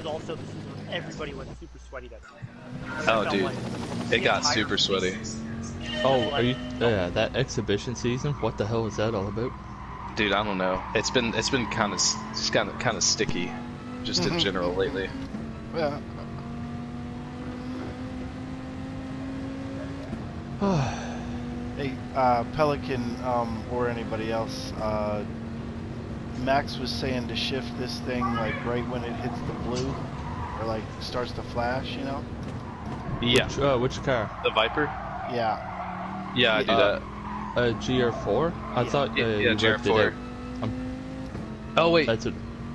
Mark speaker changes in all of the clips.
Speaker 1: was also the season where everybody went super sweaty that time.
Speaker 2: Oh, dude, it got super sweaty.
Speaker 3: Oh, are you? Yeah, that exhibition season. What the hell is that all about?
Speaker 2: Dude, I don't know. It's been kind of sticky, just in general lately.
Speaker 4: Yeah. Hey, Pelican, or anybody else, Max was saying to shift this thing like right when it hits the blue, or like starts to flash, you know?
Speaker 2: Yeah.
Speaker 3: Which car?
Speaker 2: The Viper?
Speaker 4: Yeah.
Speaker 2: Yeah, I do that.
Speaker 3: GR4? I thought
Speaker 2: yeah,
Speaker 3: you
Speaker 2: GR4. Oh wait.
Speaker 3: That's it.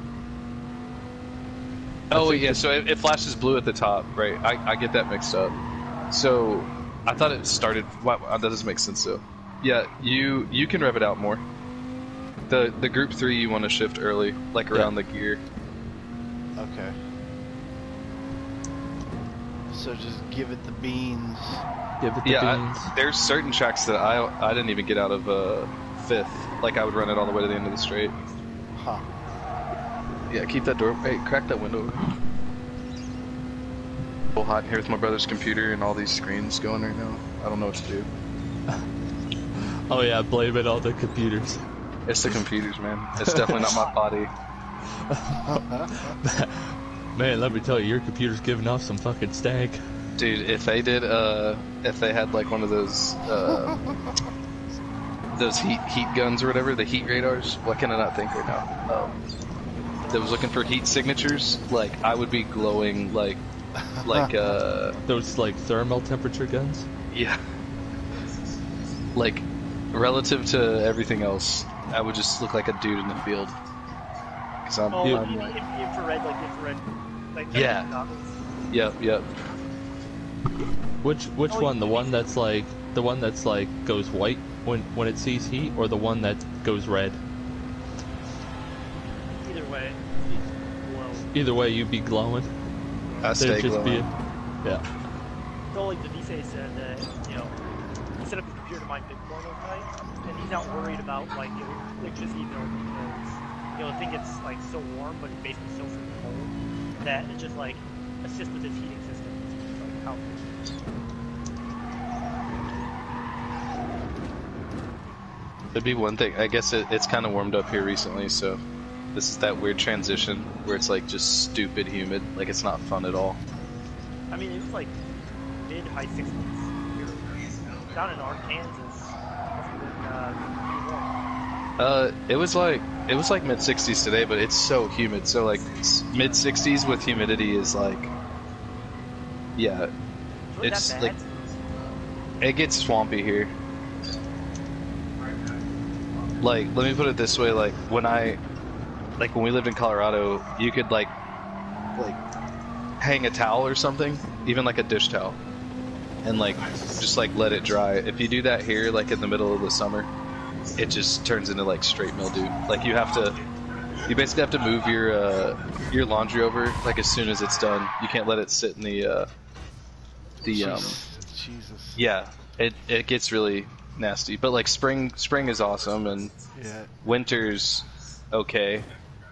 Speaker 2: Oh yeah, so it flashes blue at the top, right? I get that mixed up. So I thought it started. Wow, that doesn't make sense though. Yeah, you can rev it out more. The group 3 you want to shift early, like around the gear.
Speaker 4: Okay. So just give it the beans.
Speaker 3: Give it the beans.
Speaker 2: There's certain tracks that I didn't even get out of 5th. Like I would run it all the way to the end of the straight.
Speaker 4: Huh.
Speaker 2: Yeah, keep that door. Hey, crack that window. So hot in here with my brother's computer and all these screens going right now. I don't know what to do.
Speaker 3: Oh yeah, blame it on the computers.
Speaker 2: It's the computers, man. It's definitely not my body.
Speaker 3: Man, let me tell you, your computer's giving off some fucking stank.
Speaker 2: Dude, if they did, if they had like one of those heat guns or whatever, the heat radars, what can I not think right now? That was looking for heat signatures, like I would be glowing like
Speaker 3: those like thermal temperature guns?
Speaker 2: Yeah. Like relative to everything else, I would just look like a dude in the field. Cause I'm
Speaker 1: infrared, like
Speaker 2: yeah.
Speaker 1: goggles.
Speaker 2: Yep.
Speaker 3: Which one? The one that's like goes white when it sees heat, or the one that goes red? Either way, you'd be glowing.
Speaker 2: I stay glowing.
Speaker 3: Yeah.
Speaker 1: So like the DSA said that, you know, he set up his computer to mine Bitcoin overnight, and he's not worried about like electricity bill because, you know, the thing gets like so warm, but it's basically so freaking cold that it just like assists with his heating system. It's like how.
Speaker 2: That'd be one thing. I guess it's kind of warmed up here recently, so this is that weird transition where it's like just stupid humid. Like it's not fun at all.
Speaker 1: I mean, it was like mid-high 60s here. Down in Kansas.
Speaker 2: It was like mid-60s today, but it's so humid. So like mid-60s with humidity is like, yeah, it's like it gets swampy here. Like, let me put it this way: like when we lived in Colorado, you could like hang a towel or something, even like a dish towel, and like just like let it dry. If you do that here, like in the middle of the summer, it just turns into like straight mildew. Like you basically have to move your laundry over like as soon as it's done. You can't let it sit in the
Speaker 4: Jesus.
Speaker 2: Yeah, it gets really nasty. But like spring is awesome, and winter's okay.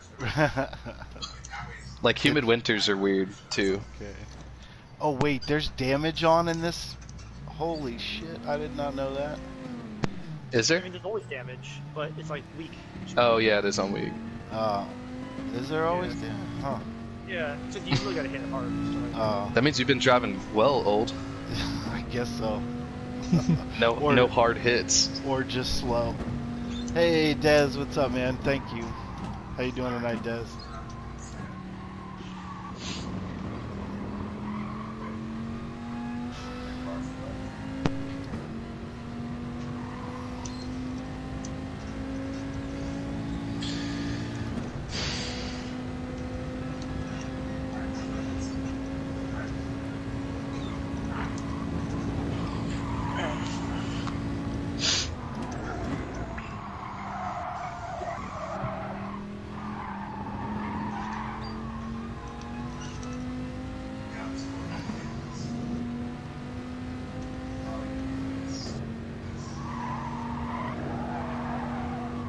Speaker 2: Like humid winters are weird too.
Speaker 4: Okay. Oh wait, there's damage on in this? Holy shit, I did not know that.
Speaker 2: Is there?
Speaker 1: I mean, there's always damage, but it's like weak.
Speaker 2: Oh yeah, it is on weak.
Speaker 4: Is there always damage? Huh.
Speaker 1: Yeah, so you really gotta hit it hard.
Speaker 2: That means you've been driving well, old.
Speaker 4: I guess so.
Speaker 2: No hard hits.
Speaker 4: Or just slow. Hey Dez, what's up, man? Thank you. How you doing tonight, Dez?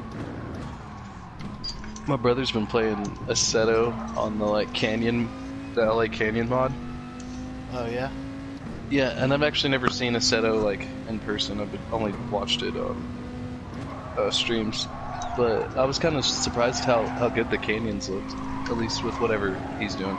Speaker 2: My brother's been playing Assetto on the like Canyon the LA Canyon mod.
Speaker 4: Oh yeah.
Speaker 2: Yeah, and I've actually never seen Assetto like in person. I've only watched it on streams, but I was kind of surprised how good the canyons looked, at least with whatever he's doing.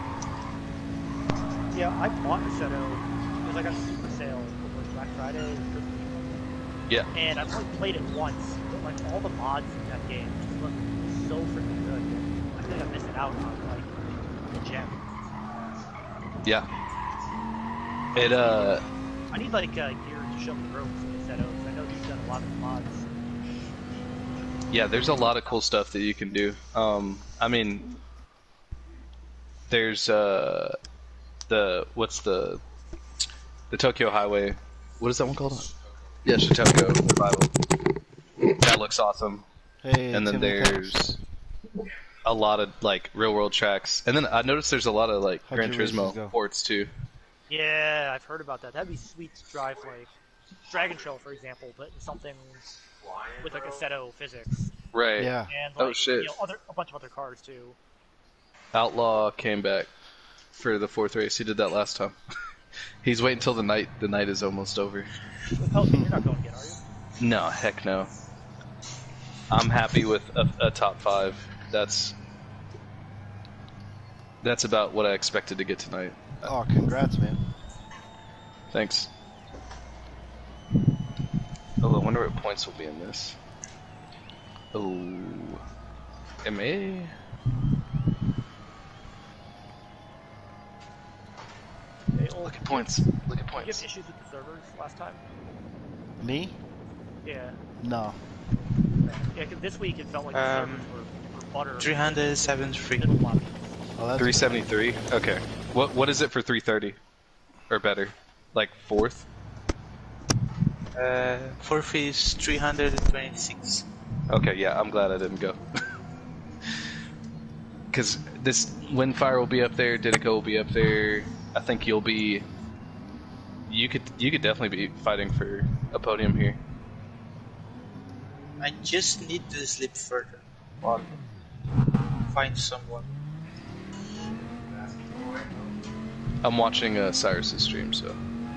Speaker 1: Yeah, I bought Assetto because I got a super sale over Black Friday or Christmas.
Speaker 2: Yeah.
Speaker 1: And I've only played it once, but like all the mods in that game just look so freaking good. I feel like I'm missing out on like a gem.
Speaker 2: Yeah. It
Speaker 1: I need like gear to show me the ropes in Assetto because I know you've done a lot of mods.
Speaker 2: Yeah, there's a lot of cool stuff that you can do. I mean, there's what's the Tokyo Highway? What is that one called? Yeah, Shotoko Revival. That looks awesome.
Speaker 4: Hey,
Speaker 2: And then
Speaker 4: Timmy,
Speaker 2: there's a lot of like real world tracks, and then I noticed there's a lot of like
Speaker 4: How'd
Speaker 2: Gran
Speaker 4: your races
Speaker 2: Turismo
Speaker 4: go?
Speaker 2: ports too.
Speaker 1: Yeah, I've heard about that. That'd be sweet to drive like Dragon Trail, for example, but in something with like Assetto physics
Speaker 2: Right.
Speaker 4: Yeah.
Speaker 1: and like
Speaker 2: Oh shit.
Speaker 1: you know a bunch of other cars too.
Speaker 2: Outlaw came back for the 4th race. He did that last time. He's waiting until the night is almost over.
Speaker 1: Pelican, you're not going yet, are you?
Speaker 2: No, heck no. I'm happy with a top 5. That's about what I expected to get tonight.
Speaker 4: Oh, congrats, man.
Speaker 2: Thanks. Oh, I wonder what points will be in this. Oh, MA.
Speaker 1: Hey, Ol,
Speaker 2: Look at points. Look at
Speaker 1: did you have
Speaker 2: points.
Speaker 1: issues with the servers last time?
Speaker 4: Me?
Speaker 1: Yeah.
Speaker 4: No.
Speaker 1: Yeah, 'cause this week it felt like the servers were butter.
Speaker 5: 373.
Speaker 1: Middle floppy.
Speaker 4: Oh, that's
Speaker 2: 373. Okay. What is it for 330 or better? Like 4th?
Speaker 5: Fourth is 326.
Speaker 2: Okay, yeah, I'm glad I didn't go. Because this Windfire will be up there, Didico will be up there. I think you'll be. You could definitely be fighting for a podium here.
Speaker 5: I just need to sleep further. Or find someone.
Speaker 2: I'm watching Cyrus's stream, so.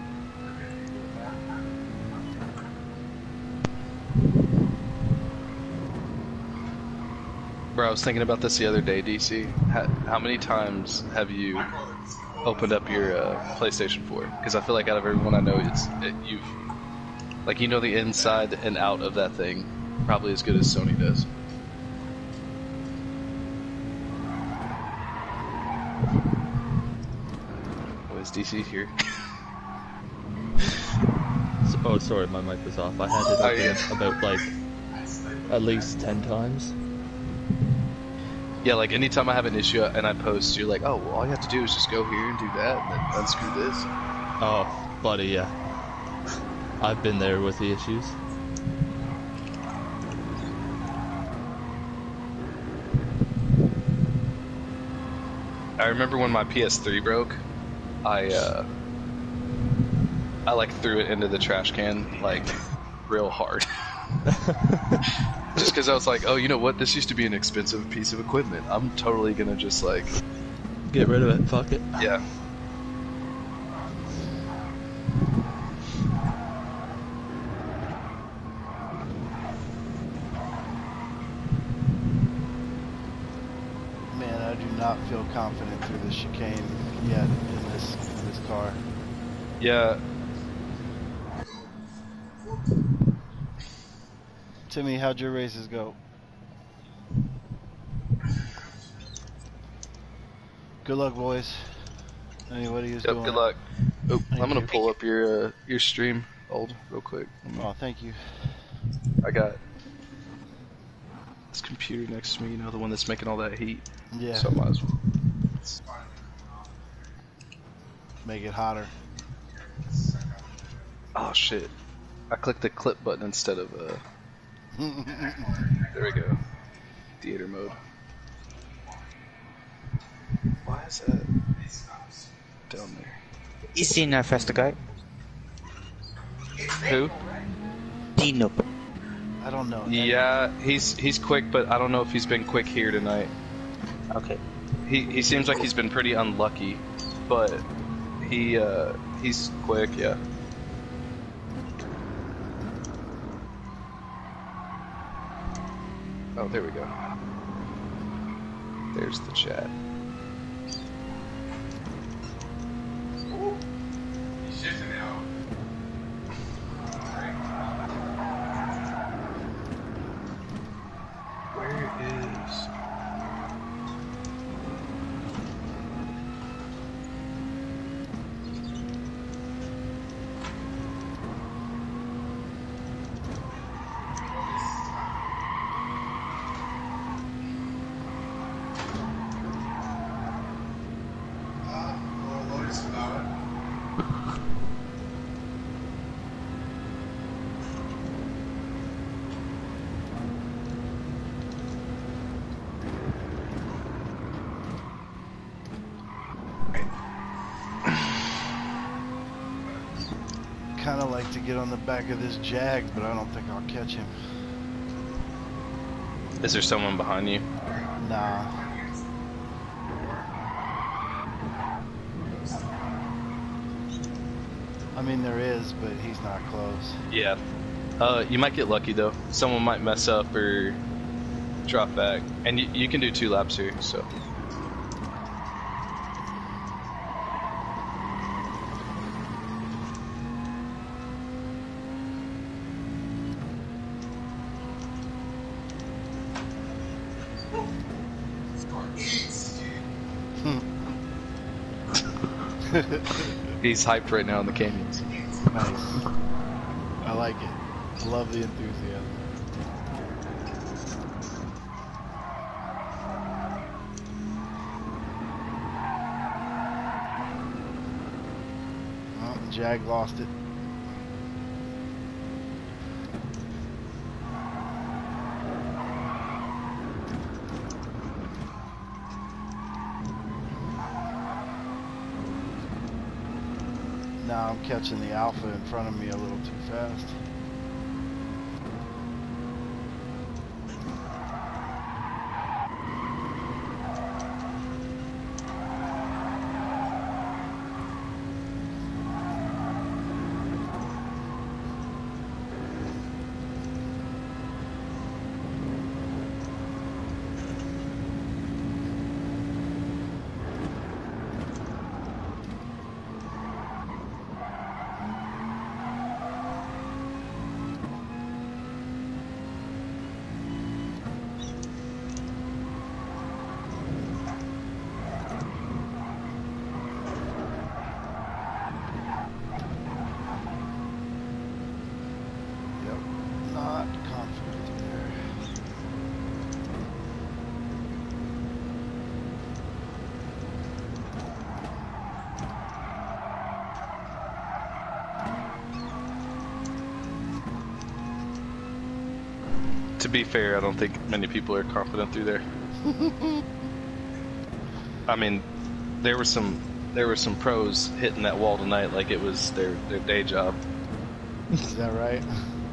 Speaker 2: Bro, I was thinking about this the other day, DC. How many times have you opened up your PlayStation 4? Because I feel like out of everyone I know, you've like you know the inside and out of that thing probably as good as Sony does. Oh, is DC here?
Speaker 3: Oh, sorry, my mic was off. I had it
Speaker 2: Oh,
Speaker 3: open
Speaker 2: yeah.
Speaker 3: about like at least 10 times.
Speaker 2: Yeah, like anytime I have an issue and I post, you're like, oh, well, all you have to do is just go here and do that and then unscrew this.
Speaker 3: Oh, buddy, yeah. I've been there with the issues.
Speaker 2: I remember when my PS3 broke, I like threw it into the trash can like real hard. Just because I was like, oh, you know what? This used to be an expensive piece of equipment. I'm totally gonna just like
Speaker 3: Get rid of it, fuck it.
Speaker 2: yeah.
Speaker 4: Man, I do not feel confident through the chicane yet in this car.
Speaker 2: Yeah.
Speaker 4: Timmy, how'd your races go? Good luck, boys. Anybody who's
Speaker 2: Yep,
Speaker 4: doing
Speaker 2: good
Speaker 4: it.
Speaker 2: luck. Oh,
Speaker 4: Thank
Speaker 2: I'm gonna
Speaker 4: you.
Speaker 2: pull up your stream, old, real quick.
Speaker 4: Oh, thank you.
Speaker 2: I got this computer next to me, you know, the one that's making all that heat.
Speaker 4: Yeah.
Speaker 2: So I might as well.
Speaker 4: Make it hotter.
Speaker 2: Oh shit! I clicked the clip button instead of There we go. Theater mode. Why is that down there?
Speaker 5: Is Dino faster guy?
Speaker 2: Who?
Speaker 5: Dino.
Speaker 4: I don't know.
Speaker 2: Yeah, he's quick, but I don't know if he's been quick here tonight.
Speaker 5: Okay.
Speaker 2: He seems like he's been pretty unlucky, but he's quick, yeah. Oh, there we go. There's the chat.
Speaker 6: He's shifting now.
Speaker 2: Where is...
Speaker 4: Kind of like to get on the back of this Jag, but I don't think I'll catch him.
Speaker 2: Is there someone behind you?
Speaker 4: Nah. I mean, there is, but he's not close.
Speaker 2: Yeah. You might get lucky though. Someone might mess up or drop back, and you can do 2 laps here. So. He's hyped right now in the canyons.
Speaker 4: Nice. I like it. I love the enthusiasm. Oh, Jag lost it. Now I'm catching the Alpha in front of me a little too fast.
Speaker 2: To be fair, I don't think many people are confident through there. I mean, there were some pros hitting that wall tonight like it was their day job.
Speaker 4: Is that right?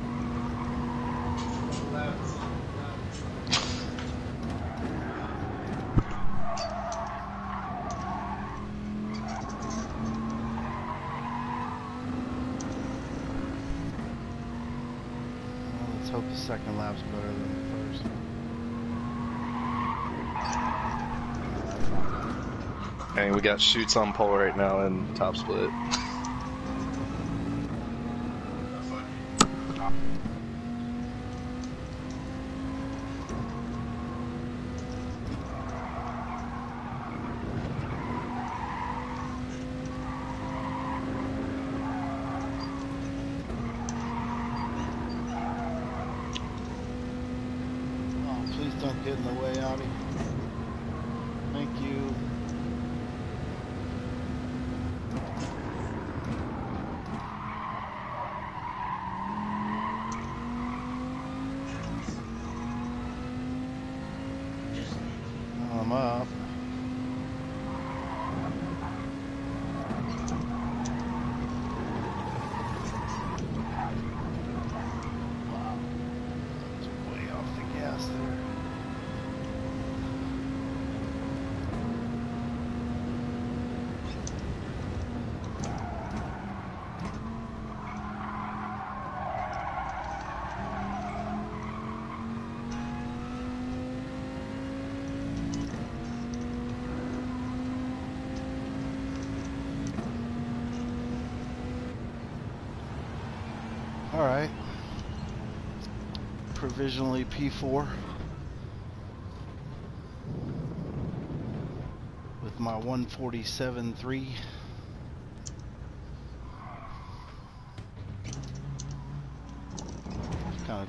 Speaker 4: Let's hope the second lap's better than the first.
Speaker 2: And we got shoots on pole right now and top split.
Speaker 4: Please don't get in the way, Audi. Thank you. I'm up. Wow. It's way off the gas there. All right. Provisionally P4 with my 147.3. Kind of.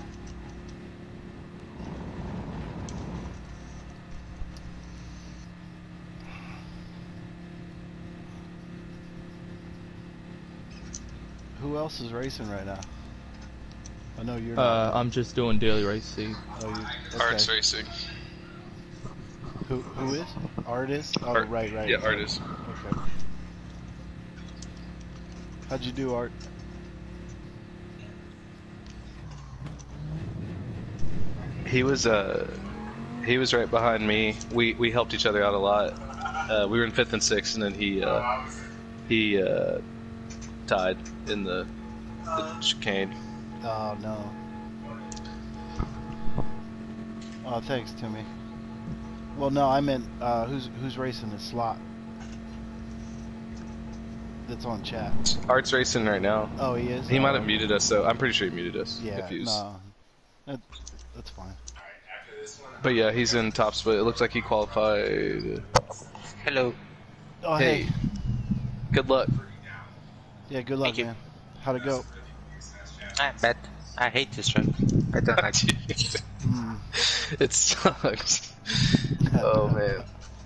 Speaker 4: Who else is racing right now? I know you're not.
Speaker 3: I'm just doing daily race C.
Speaker 4: Oh, you,
Speaker 2: Arts
Speaker 4: okay.
Speaker 2: Racing.
Speaker 4: Who is? Artist? Oh,
Speaker 2: Art,
Speaker 4: right.
Speaker 2: Yeah, Artist.
Speaker 4: Okay. How'd you do, Art?
Speaker 2: He was right behind me. We helped each other out a lot. We were in 5th and 6th, and then he tied in the chicane.
Speaker 4: Oh no. Oh, thanks, Timmy. Well, no, I meant who's racing the slot that's on chat.
Speaker 2: Art's racing right now.
Speaker 4: Oh, he is.
Speaker 2: He might have muted us, though. I'm pretty sure he muted us.
Speaker 4: Yeah,
Speaker 2: if he was...
Speaker 4: no, that's fine.
Speaker 2: But yeah, he's in top split. It looks like he qualified.
Speaker 5: Hello.
Speaker 4: Oh,
Speaker 2: Hey.
Speaker 4: hey.
Speaker 2: Good luck.
Speaker 4: Yeah, good luck,
Speaker 5: Thank you.
Speaker 4: man. How'd it go?
Speaker 5: I'm bad. I hate this track. I don't like it.
Speaker 2: It sucks. Oh man.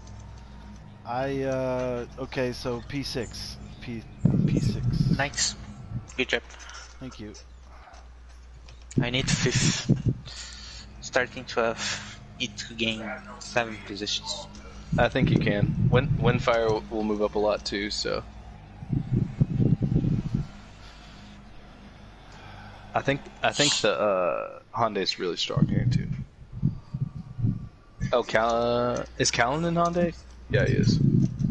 Speaker 4: Okay, so P6. P6.
Speaker 5: Nice. Good job.
Speaker 4: Thank you.
Speaker 5: I need 5th. Starting 12th. Need to gain 7 positions.
Speaker 2: I think you can. Windfire will move up a lot too, so. I think the Hyundai's really strong here too. Oh, is Callan in Hyundai? Yeah, he is.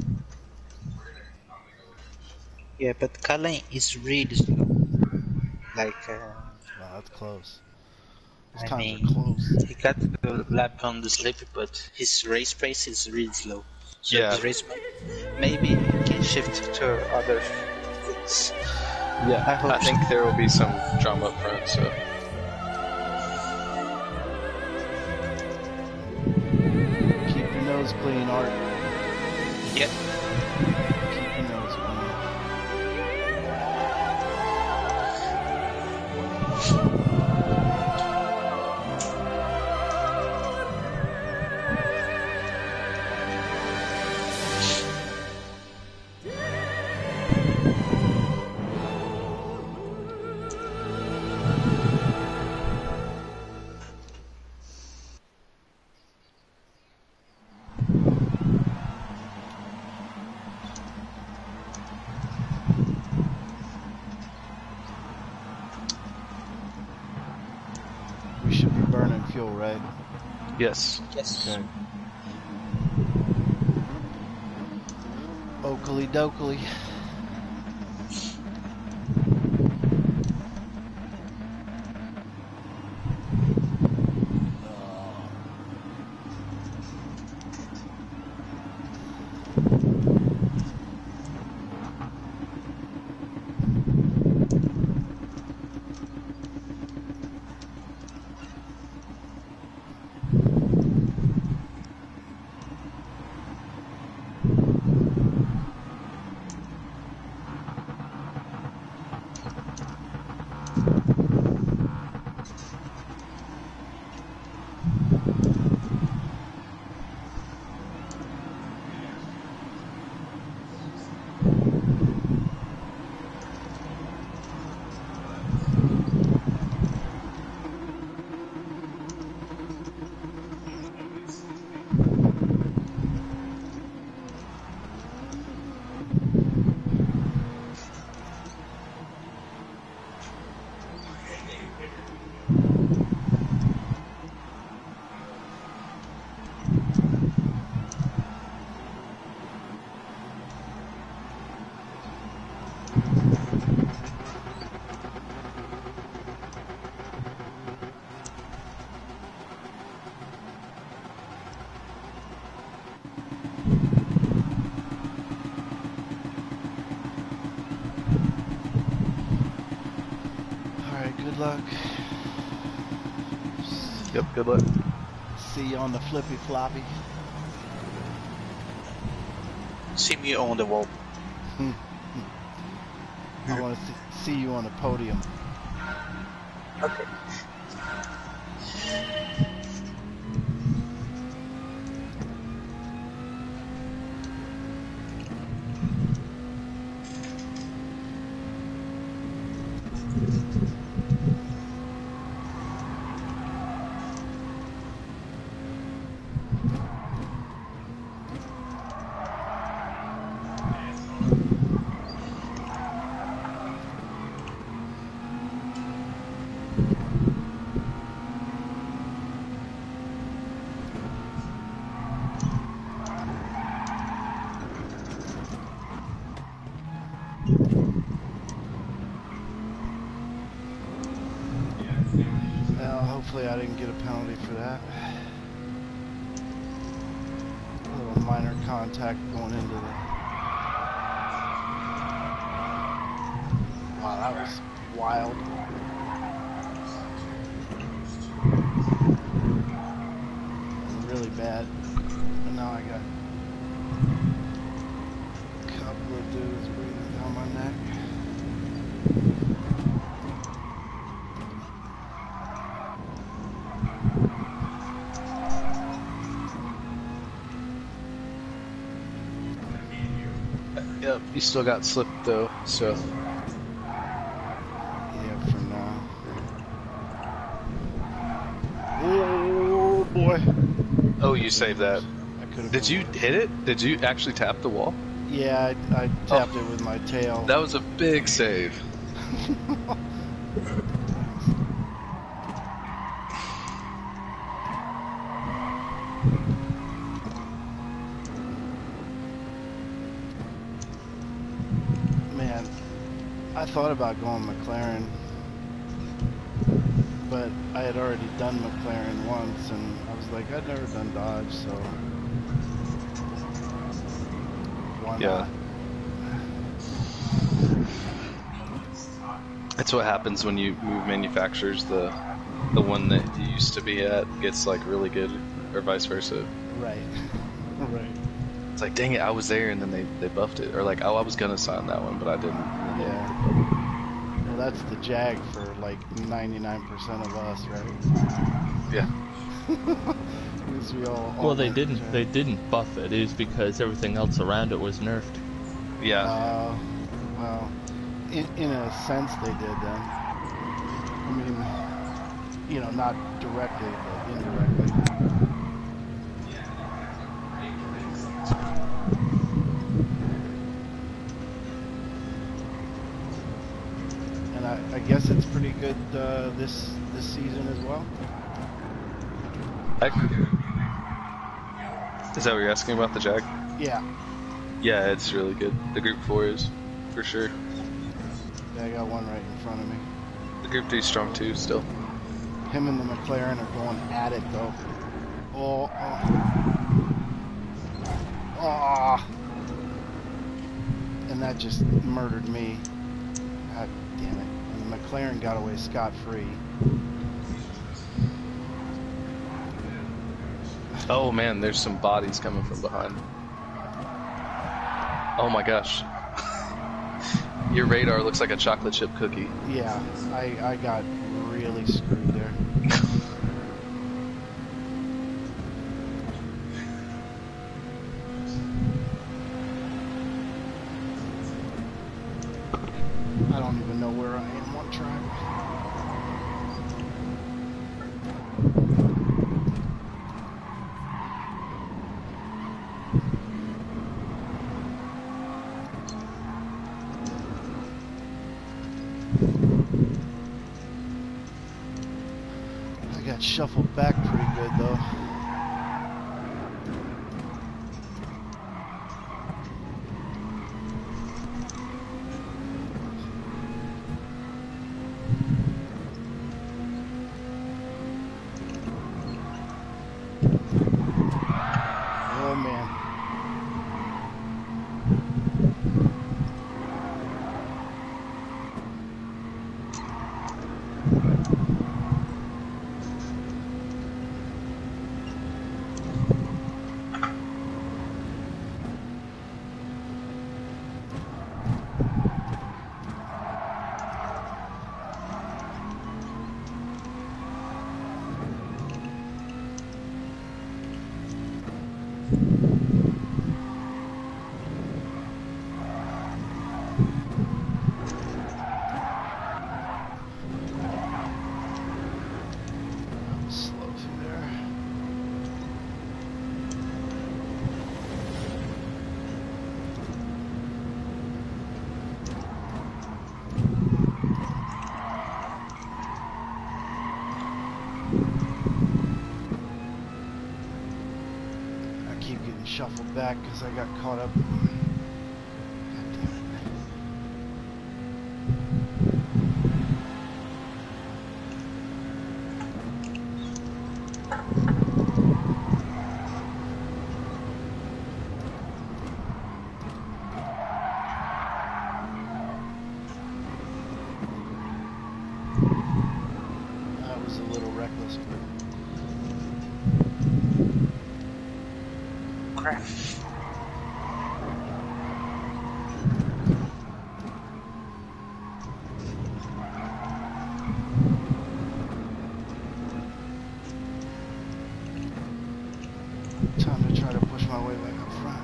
Speaker 5: Yeah, but Cullen is really slow. Like,
Speaker 4: Wow, that's close. Those
Speaker 5: I
Speaker 4: times
Speaker 5: mean,
Speaker 4: are close.
Speaker 5: he got the lap on the slip, but his race pace is really slow. So
Speaker 2: Yeah.
Speaker 5: his race maybe he can shift to other things.
Speaker 2: Yeah,
Speaker 5: I hope
Speaker 2: I think there will be some drama up front, so.
Speaker 4: Keep your nose clean, Art.
Speaker 5: Yep.
Speaker 4: Keep your nose clean. We should be burning fuel, right?
Speaker 2: Yes.
Speaker 5: Yes.
Speaker 4: Okay. Oakley dokley. luck.
Speaker 2: Yep, good luck.
Speaker 4: See you on the flippy floppy.
Speaker 5: See me on the wall.
Speaker 4: I want to see you on the podium.
Speaker 5: Okay.
Speaker 4: Well, hopefully I didn't get a penalty for that. A little minor contact going into the... Wow, that was wild. Really bad. And now I got a couple of dudes breathing down my neck.
Speaker 2: Yep, you still got slipped though, so.
Speaker 4: Yeah, for now. Oh boy.
Speaker 2: Oh, you saved that.
Speaker 4: I could have.
Speaker 2: Did you hit it? Did you actually tap the wall?
Speaker 4: Yeah, I tapped it with my tail.
Speaker 2: That was a big save.
Speaker 4: Man, I thought about going McLaren, but I had already done McLaren once, and I was like, I'd never done Dodge, so why not?
Speaker 2: That's what happens when you move manufacturers. The one that you used to be at gets like really good, or vice versa.
Speaker 4: Right. Right.
Speaker 2: It's like, dang it, I was there, and then they buffed it, or like, oh, I was gonna sign that one, but I didn't.
Speaker 4: Yeah. Well, that's the Jag for like 99% of us, right?
Speaker 2: Yeah.
Speaker 4: Because we all
Speaker 3: Well, they
Speaker 4: like
Speaker 3: didn't.
Speaker 4: Jag.
Speaker 3: They didn't buff it. It was because everything else around it was nerfed.
Speaker 2: Yeah.
Speaker 4: Well, in a sense they did then. I mean, you know, not directly, but indirectly. And I guess it's pretty good this season as well.
Speaker 2: Is that what you're asking about, the Jag?
Speaker 4: Yeah.
Speaker 2: Yeah, it's really good. The Group 4 is, for sure.
Speaker 4: Yeah, I got one right in front of me.
Speaker 2: The Group 3 is strong too, still.
Speaker 4: Him and the McLaren are going at it though. Oh. And that just murdered me. God damn it. And the McLaren got away scot-free.
Speaker 2: Oh man, there's some bodies coming from behind. Oh my gosh. Your radar looks like a chocolate chip cookie.
Speaker 4: Yeah, I got really screwed there. I don't even know where I am on track. I got shuffled back pretty good though. Oh man. back because I got caught up. God damn it. That was a little reckless, but
Speaker 5: Crap.
Speaker 4: time to try to push my way back up front.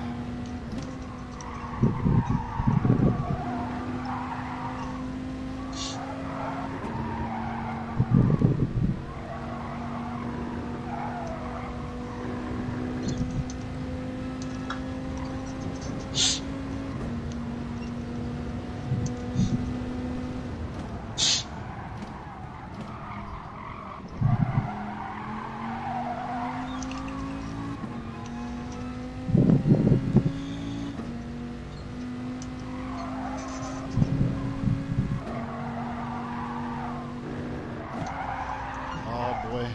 Speaker 4: Oh boy.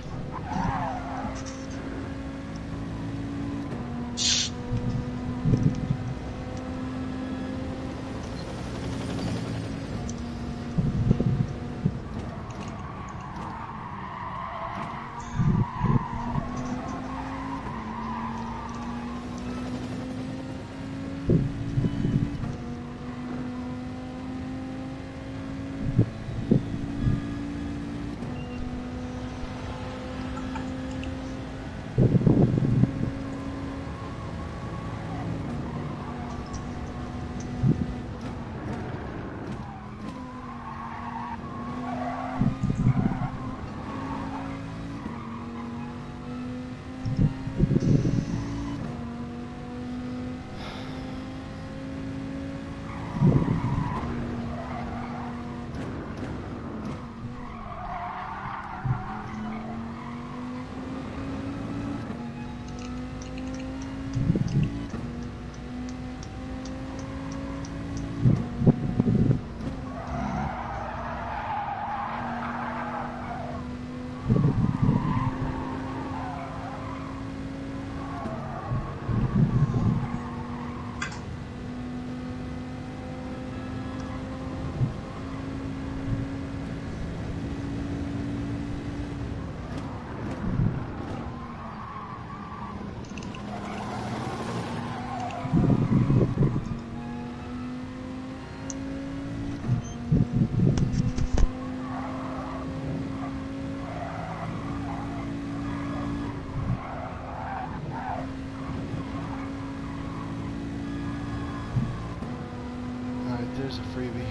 Speaker 4: Alright, there's a freebie.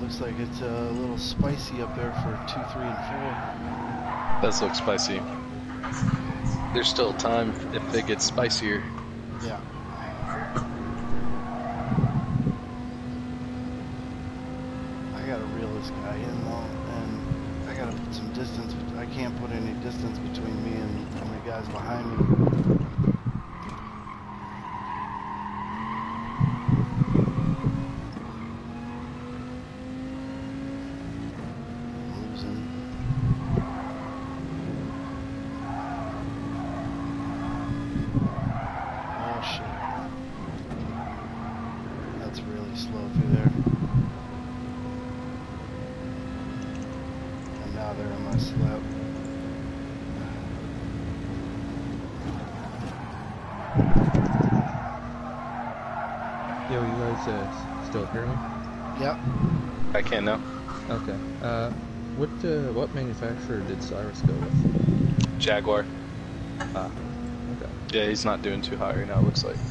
Speaker 4: looks like it's a little spicy up there for 2, 3, and 4.
Speaker 2: Does look spicy. There's still time if it gets spicier.
Speaker 4: Yeah. I gotta reel this guy in though, and I gotta put some distance. I can't put any distance between me and the guys behind me.
Speaker 3: Still hear me?
Speaker 4: Yep.
Speaker 2: I can now.
Speaker 3: Okay. What manufacturer did Cyrus go with?
Speaker 2: Jaguar.
Speaker 3: Ah. Okay.
Speaker 2: Yeah, he's not doing too high right now, it looks like.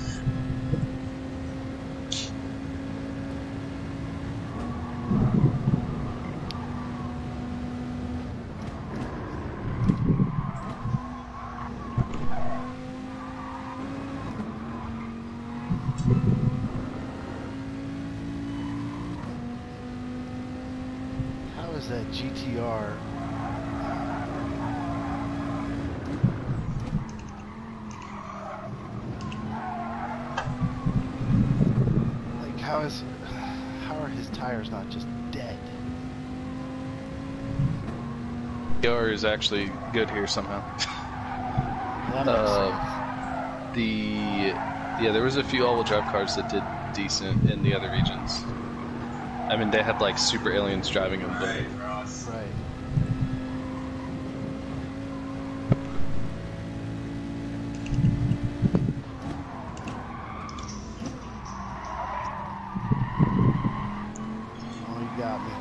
Speaker 4: That GTR like how are his tires not just dead?
Speaker 2: GTR is actually good here somehow.
Speaker 4: That makes sense.
Speaker 2: Yeah, there was a few all-wheel drive cars that did decent in the other regions. I mean, they had like super aliens driving them, but
Speaker 4: Right. Oh, you got me.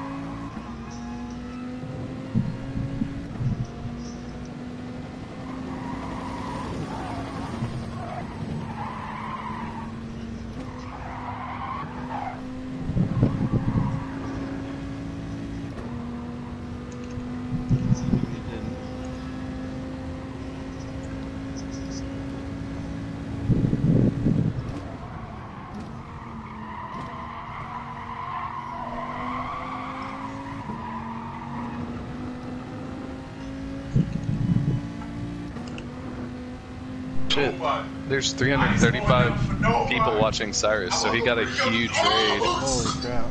Speaker 2: Shit. There's 335 people watching Cyrus, so he got a huge raid.
Speaker 4: Holy crap.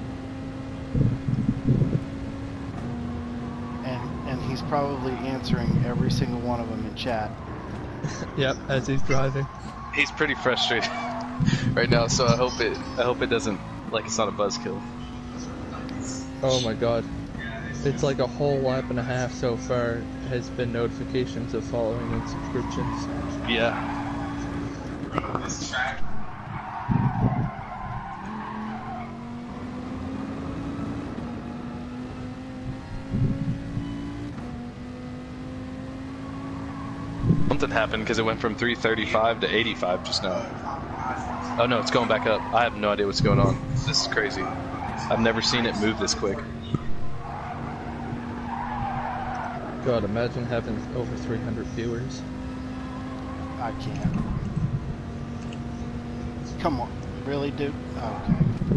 Speaker 4: And he's probably answering every single one of them in chat.
Speaker 3: Yep, as he's driving.
Speaker 2: He's pretty frustrated right now, so I hope it doesn't, like, it's not a buzzkill.
Speaker 3: Oh my god. It's like a whole lap and a half so far has been notifications of following and subscriptions.
Speaker 2: Yeah. Something happened because it went from 335 to 85 just now. Oh no, it's going back up. I have no idea what's going on. This is crazy. I've never seen it move this quick.
Speaker 3: God, imagine having over 300 viewers.
Speaker 4: I can't. Come on. Really, dude? Okay.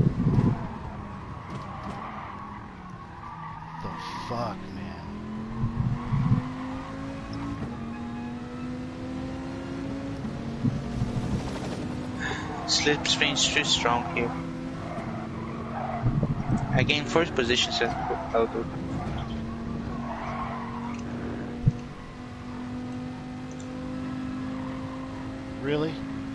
Speaker 4: The fuck, man?
Speaker 5: Slipstream's too strong here. I gained first position out of
Speaker 4: Really?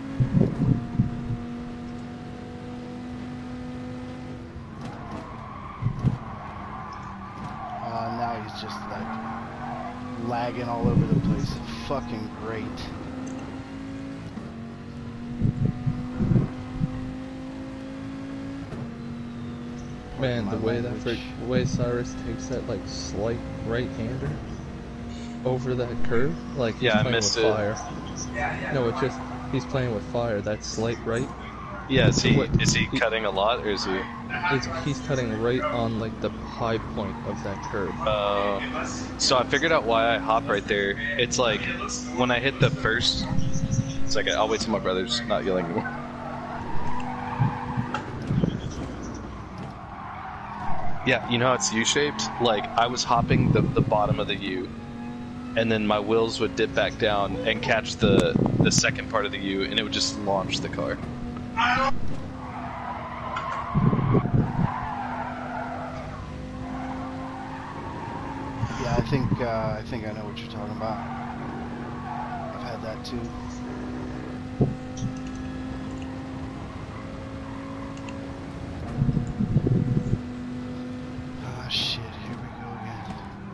Speaker 4: Now he's just like lagging all over the place. Fucking great.
Speaker 3: Man, the way Cyrus takes that like slight right-hander over that curve, like he's
Speaker 2: Yeah, I
Speaker 3: playing
Speaker 2: missed
Speaker 3: with
Speaker 2: it.
Speaker 3: fire. No, it's just he's playing with fire. That slight right.
Speaker 2: Yeah, is he
Speaker 3: What-
Speaker 2: cutting a lot, or is he?
Speaker 3: He's cutting right on like the high point of that curb.
Speaker 2: So I figured out why I hop right there. It's like when I hit the first. It's like I'll wait till my brother's not yelling anymore. Yeah, you know how it's U-shaped? Like I was hopping the bottom of the U, and then my wheels would dip back down and catch the second part of the U, and it would just launch the car.
Speaker 4: Yeah, I think I know what you're talking about. I've had that too. Ah, shit, here we go again.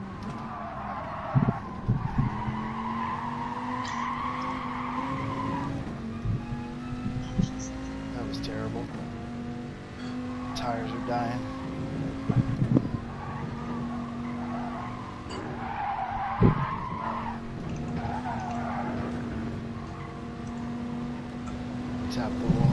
Speaker 4: That was terrible. Tires are dying. Tap the wall.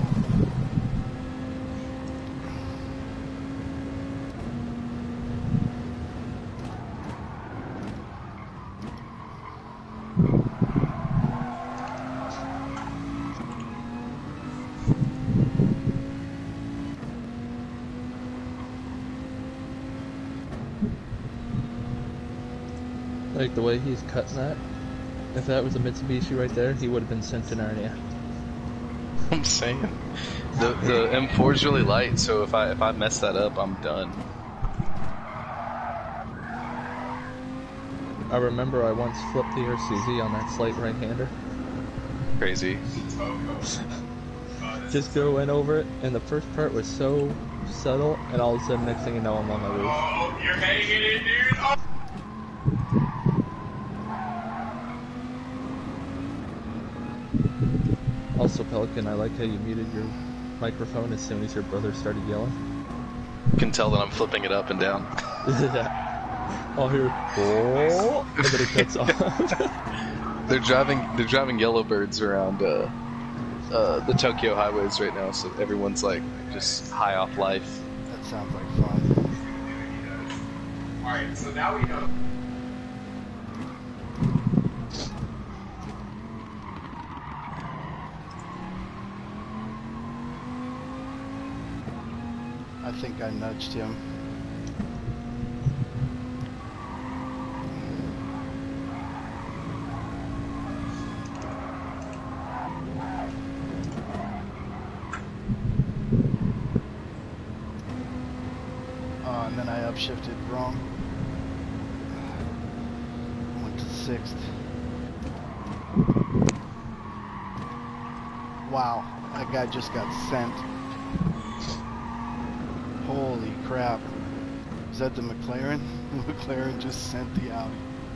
Speaker 3: Like the way he's cutting that. If that was a Mitsubishi right there, he would have been sent to Narnia.
Speaker 2: I'm saying the M4 is really light, so if I mess that up, I'm done.
Speaker 3: I remember I once flipped the RCZ on that slight right-hander.
Speaker 2: Crazy.
Speaker 3: Just went over it, and the first part was so subtle, and all of a sudden, next thing you know, I'm on the roof.
Speaker 6: Oh, you're hanging in, dude. Oh.
Speaker 3: Also, Pelican, I like how you muted your microphone as soon as your brother started yelling.
Speaker 2: You can tell that I'm flipping it up and down.
Speaker 3: I'll hear, oh, and then it cuts off.
Speaker 2: They're driving Yellowbirds around the Tokyo highways right now, so everyone's like just high off life.
Speaker 4: That sounds like fun.
Speaker 6: Alright, so now we know.
Speaker 4: I think I nudged him. And then I upshifted wrong. Went to 6th. Wow, that guy just got sent. Holy crap. Is that the McLaren? The McLaren just sent the Audi.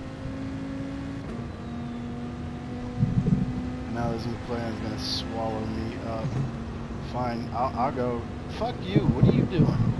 Speaker 4: Now this McLaren's gonna swallow me up. Fine, I'll go. Fuck you, what are you doing?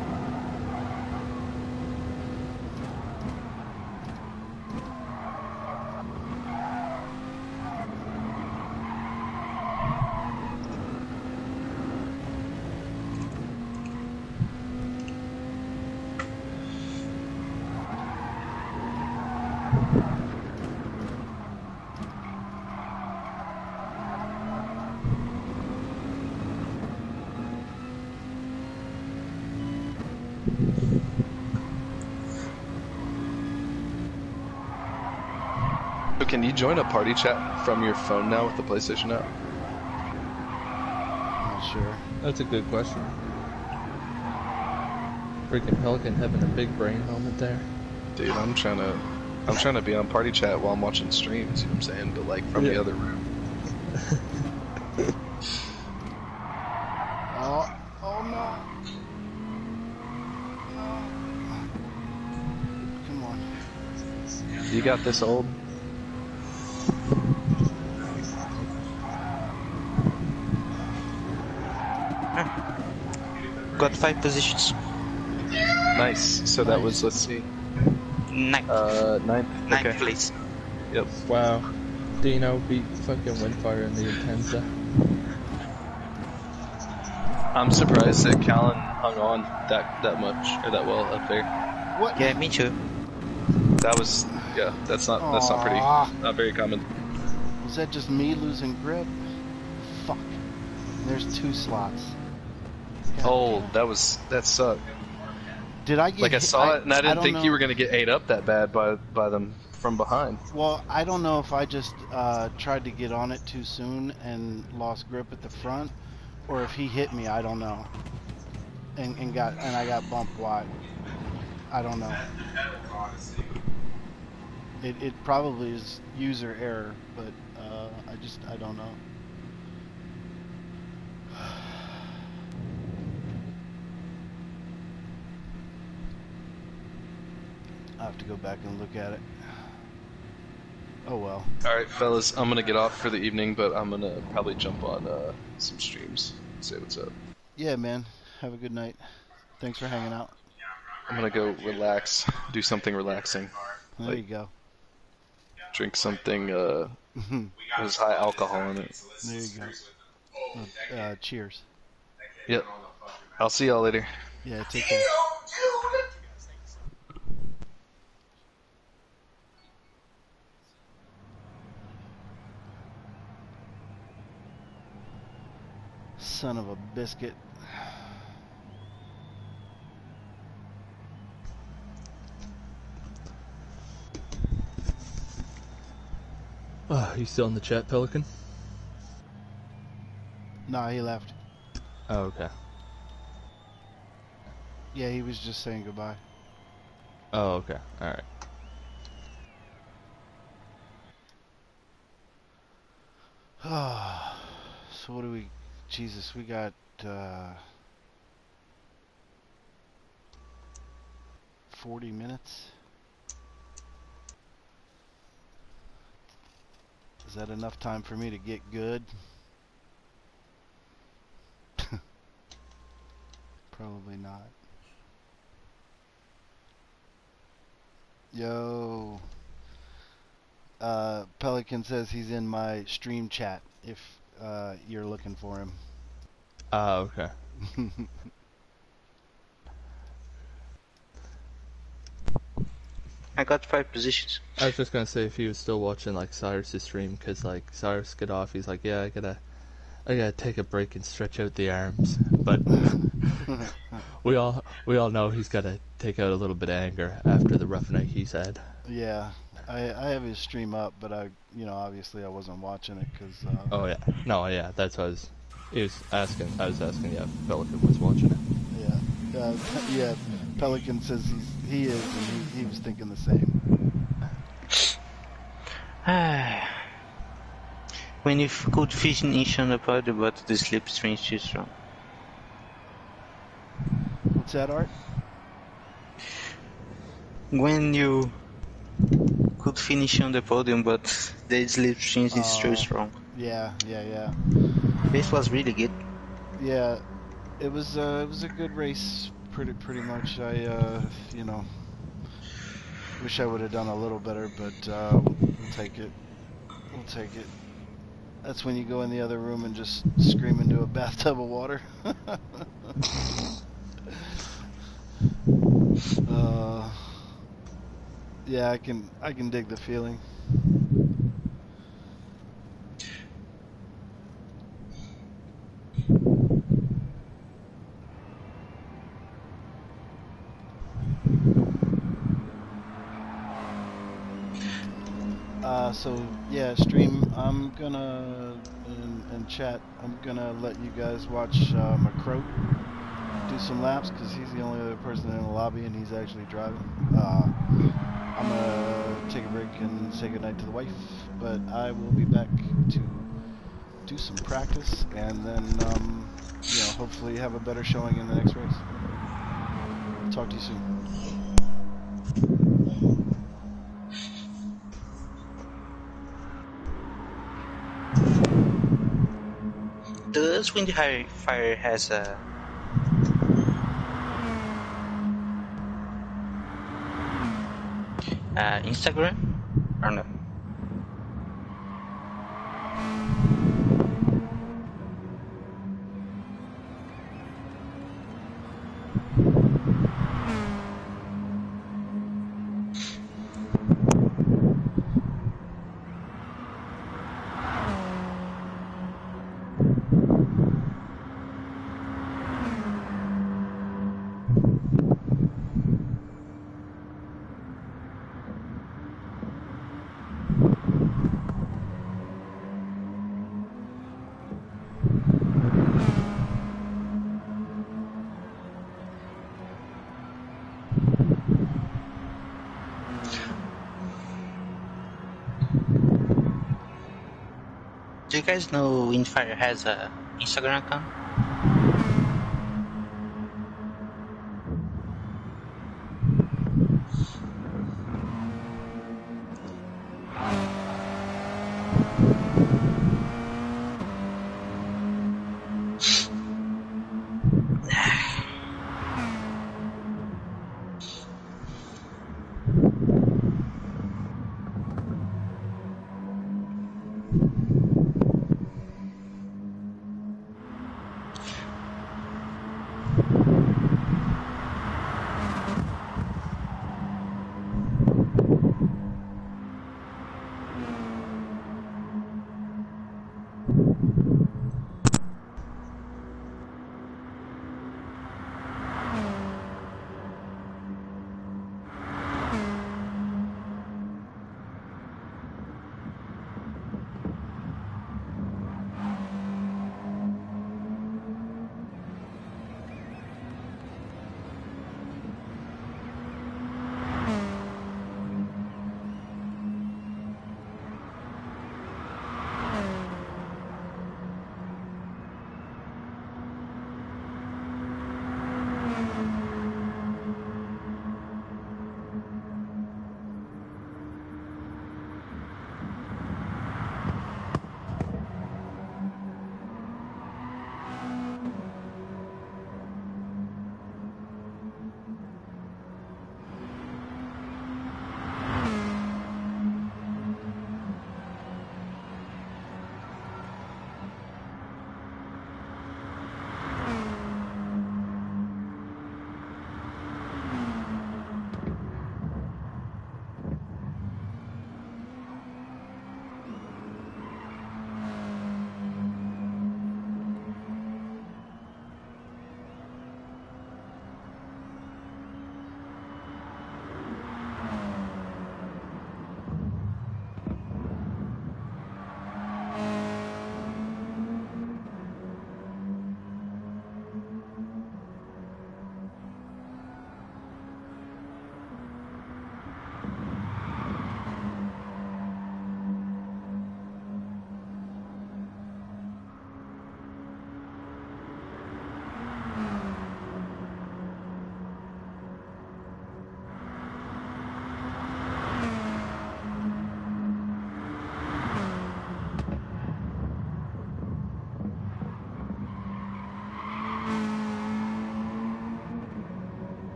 Speaker 2: So can you join a party chat from your phone now with the PlayStation app?
Speaker 4: I'm not sure.
Speaker 3: That's a good question. Freaking Pelican having a big brain moment there.
Speaker 2: Dude, I'm trying to be on party chat while I'm watching streams, you know what I'm saying? But like from the other room.
Speaker 4: Oh no. No. Come on.
Speaker 2: You got this, old?
Speaker 5: Got 5 positions.
Speaker 2: Nice. So that was, let's see.
Speaker 5: Ninth.
Speaker 2: Ninth.
Speaker 5: Ninth
Speaker 2: Okay.
Speaker 5: place.
Speaker 2: Yep.
Speaker 3: Wow. Dino beat fucking Windfire in the Intensa.
Speaker 2: I'm surprised that Callan hung on that much or that well up there.
Speaker 4: What?
Speaker 5: Yeah, me too.
Speaker 2: That's not pretty.
Speaker 4: Aw.
Speaker 2: Not very common.
Speaker 4: Was that just me losing grip? Fuck. There's 2 slots. God damn.
Speaker 2: That sucked.
Speaker 4: Did I get
Speaker 2: Like I
Speaker 4: hit?
Speaker 2: saw it and I didn't
Speaker 4: don't
Speaker 2: think
Speaker 4: know.
Speaker 2: you were gonna get ate up that bad by them from behind.
Speaker 4: Well, I don't know if I just tried to get on it too soon and lost grip at the front, or if he hit me. I don't know. And I got bumped wide. I don't know. It probably is user error, but I don't know. I have to go back and look at it. Oh well.
Speaker 2: Alright, fellas, I'm gonna get off for the evening, but I'm gonna probably jump on some streams. Say what's up.
Speaker 4: Yeah, man. Have a good night. Thanks for hanging out.
Speaker 2: I'm gonna go relax, do something relaxing.
Speaker 4: There you go.
Speaker 2: Drink something with high alcohol in it.
Speaker 4: There you go. Cheers.
Speaker 2: Yep. I'll see y'all later.
Speaker 4: Yeah, take care. Son of a biscuit.
Speaker 3: Oh, you still in the chat, Pelican?
Speaker 4: Nah, he left.
Speaker 3: Oh, okay.
Speaker 4: Yeah, he was just saying goodbye.
Speaker 3: Oh, okay. Alright.
Speaker 4: So what do we... Jesus, we got... 40 minutes? Is that enough time for me to get good? Probably not. Yo. Pelican says he's in my stream chat if you're looking for him.
Speaker 3: Oh, okay.
Speaker 5: I got 5 positions.
Speaker 3: I was just gonna say if he was still watching like Cyrus's stream, because like Cyrus get off, he's like, yeah, I gotta take a break and stretch out the arms. But we all know he's gotta take out a little bit of anger after the rough night he's had.
Speaker 4: Yeah, I have his stream up, but obviously I wasn't watching it because.
Speaker 3: Oh yeah, no, yeah, that's what I was asking. I was asking, yeah, if Pelican was watching it.
Speaker 4: Yeah, Pelican says he is, and he was thinking the same.
Speaker 5: When you could finish on the body, but the slipstream is too strong.
Speaker 4: What's that, Art?
Speaker 5: When you could finish on the podium, but the slipstream is too strong.
Speaker 4: Yeah.
Speaker 5: This was really good.
Speaker 4: Yeah, it was a good race, pretty much. I wish I would have done a little better, but we'll take it. We'll take it. That's when you go in the other room and just scream into a bathtub of water. Yeah, I can dig the feeling. So yeah, stream. I'm gonna and chat. I'm gonna let you guys watch McCroat do some laps because he's the only other person in the lobby and he's actually driving. I'm gonna take a break and say goodnight to the wife, but I will be back to do some practice and then hopefully have a better showing in the next race. Talk to you soon.
Speaker 5: Does Windy Fire has a Instagram or no? Do you guys know Windfire has a Instagram account?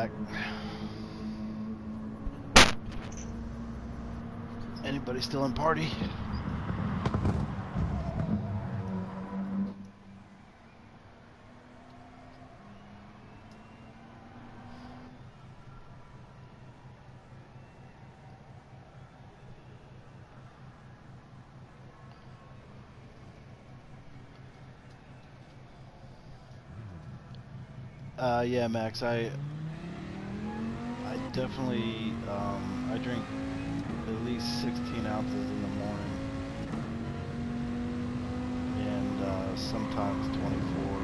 Speaker 4: back. Anybody still in party? Yeah, Max, I definitely, I drink at least 16 ounces in the morning, and sometimes 24.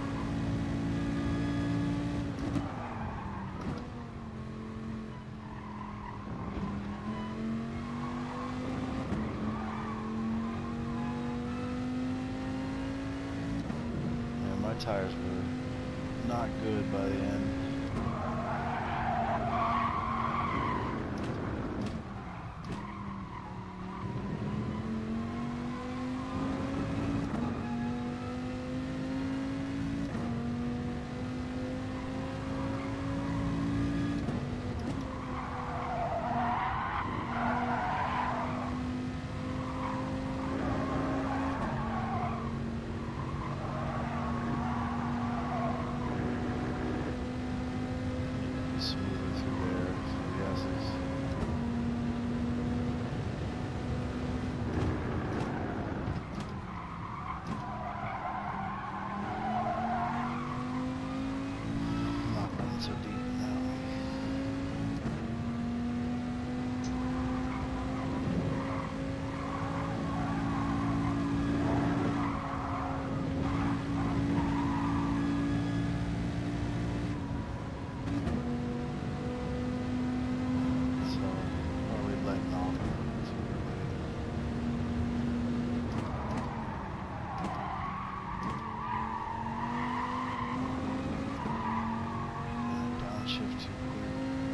Speaker 4: Yeah, my tires were not good by the end. Smoother through there, through the gases. Not running so deep now. So, probably letting off. And downshift too quick.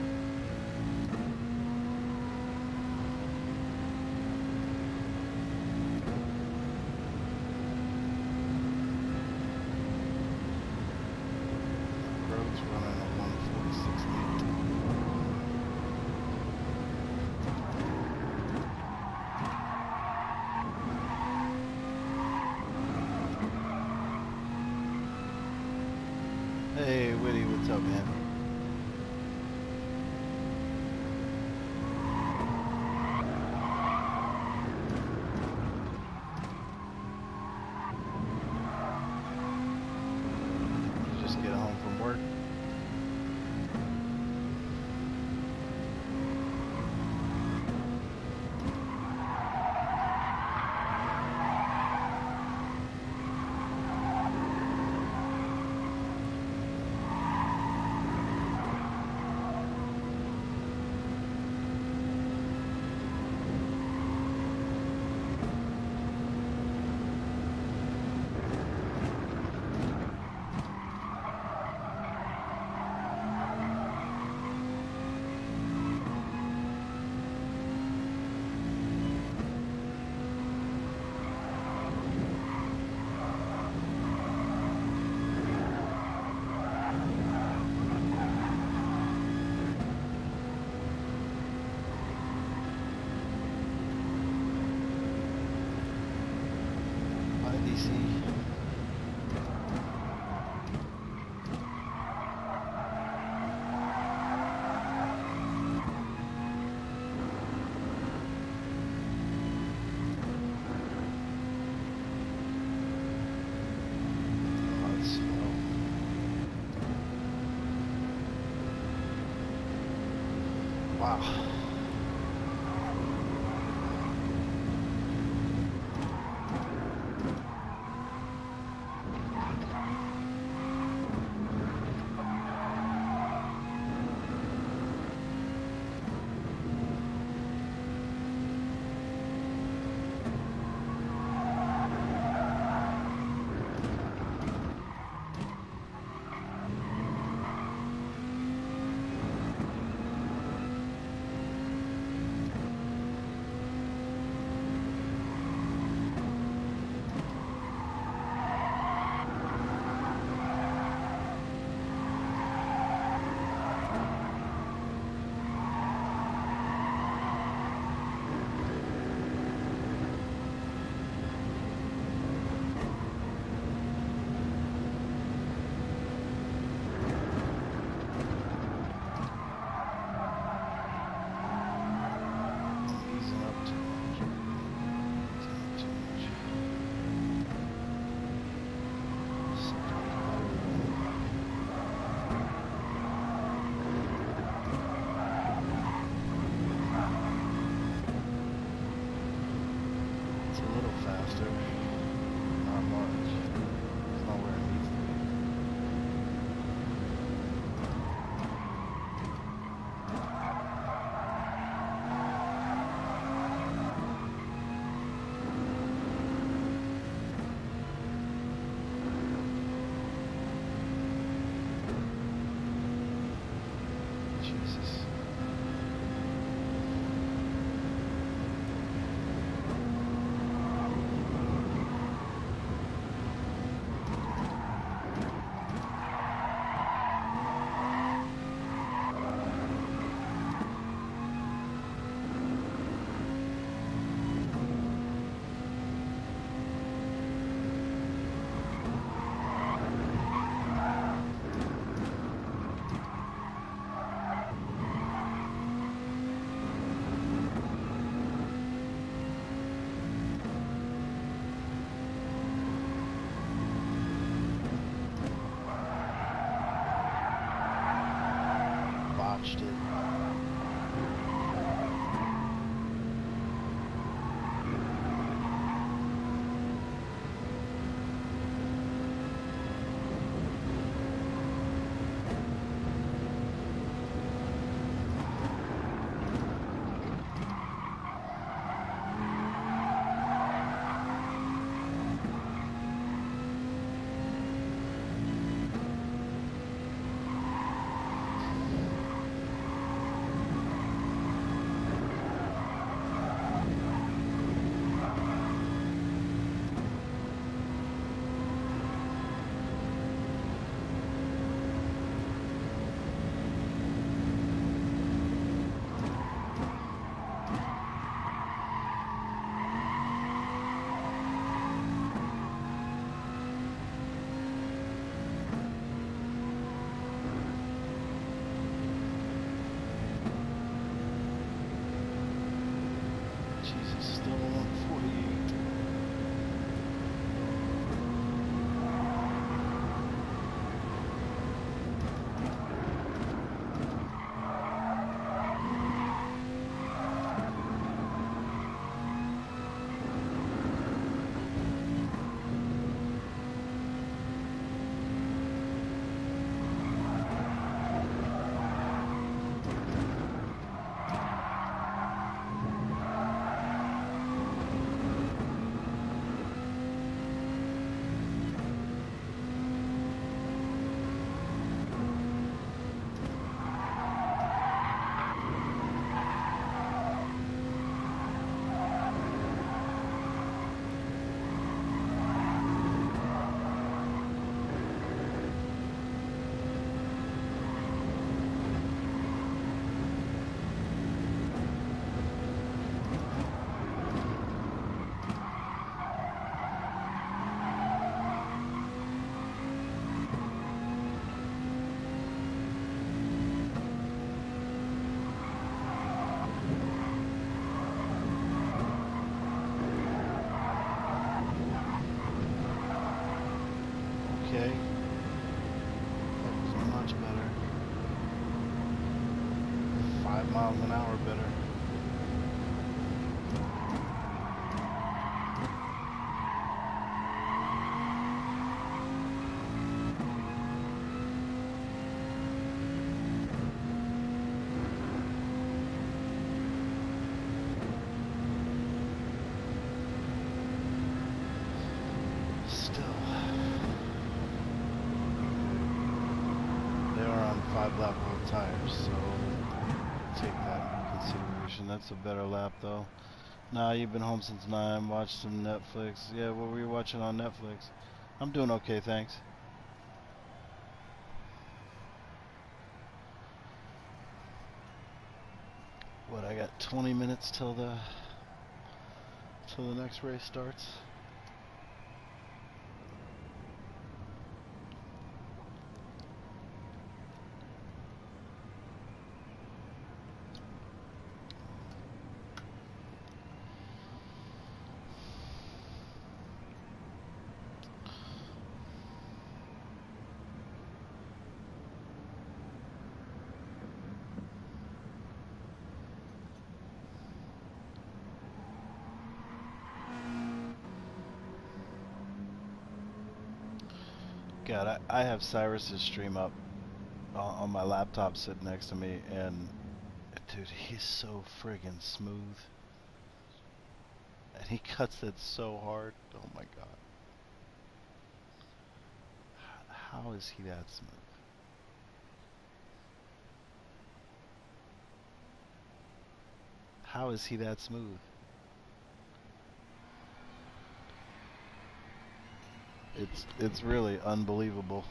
Speaker 4: Road's running at 146.8. Hey, Whitty, what's up, man? You just get home from work? IDC. Oh, it's slow. Wow. a little faster. Not much. It's not where it needs to be. Jesus. Botched it. Jesus, still 148. Okay. That was much better. 5 miles an hour better. Still. They are on 5 lap world tires, so take that into consideration. That's a better lap though. Nah, you've been home since 9, watched some Netflix. Yeah, what were you watching on Netflix? I'm doing okay, thanks. What, I got 20 minutes till the next race starts. God, I have Cyrus's stream up on my laptop sitting next to me, and dude, he's so friggin' smooth. And he cuts it so hard. Oh my god. How is he that smooth? How is he that smooth? It's really unbelievable.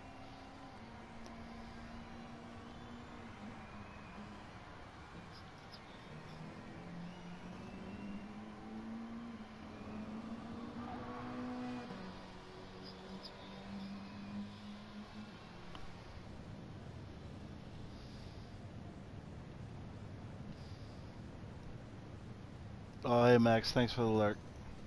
Speaker 4: Oh, hey Max, thanks for the alert.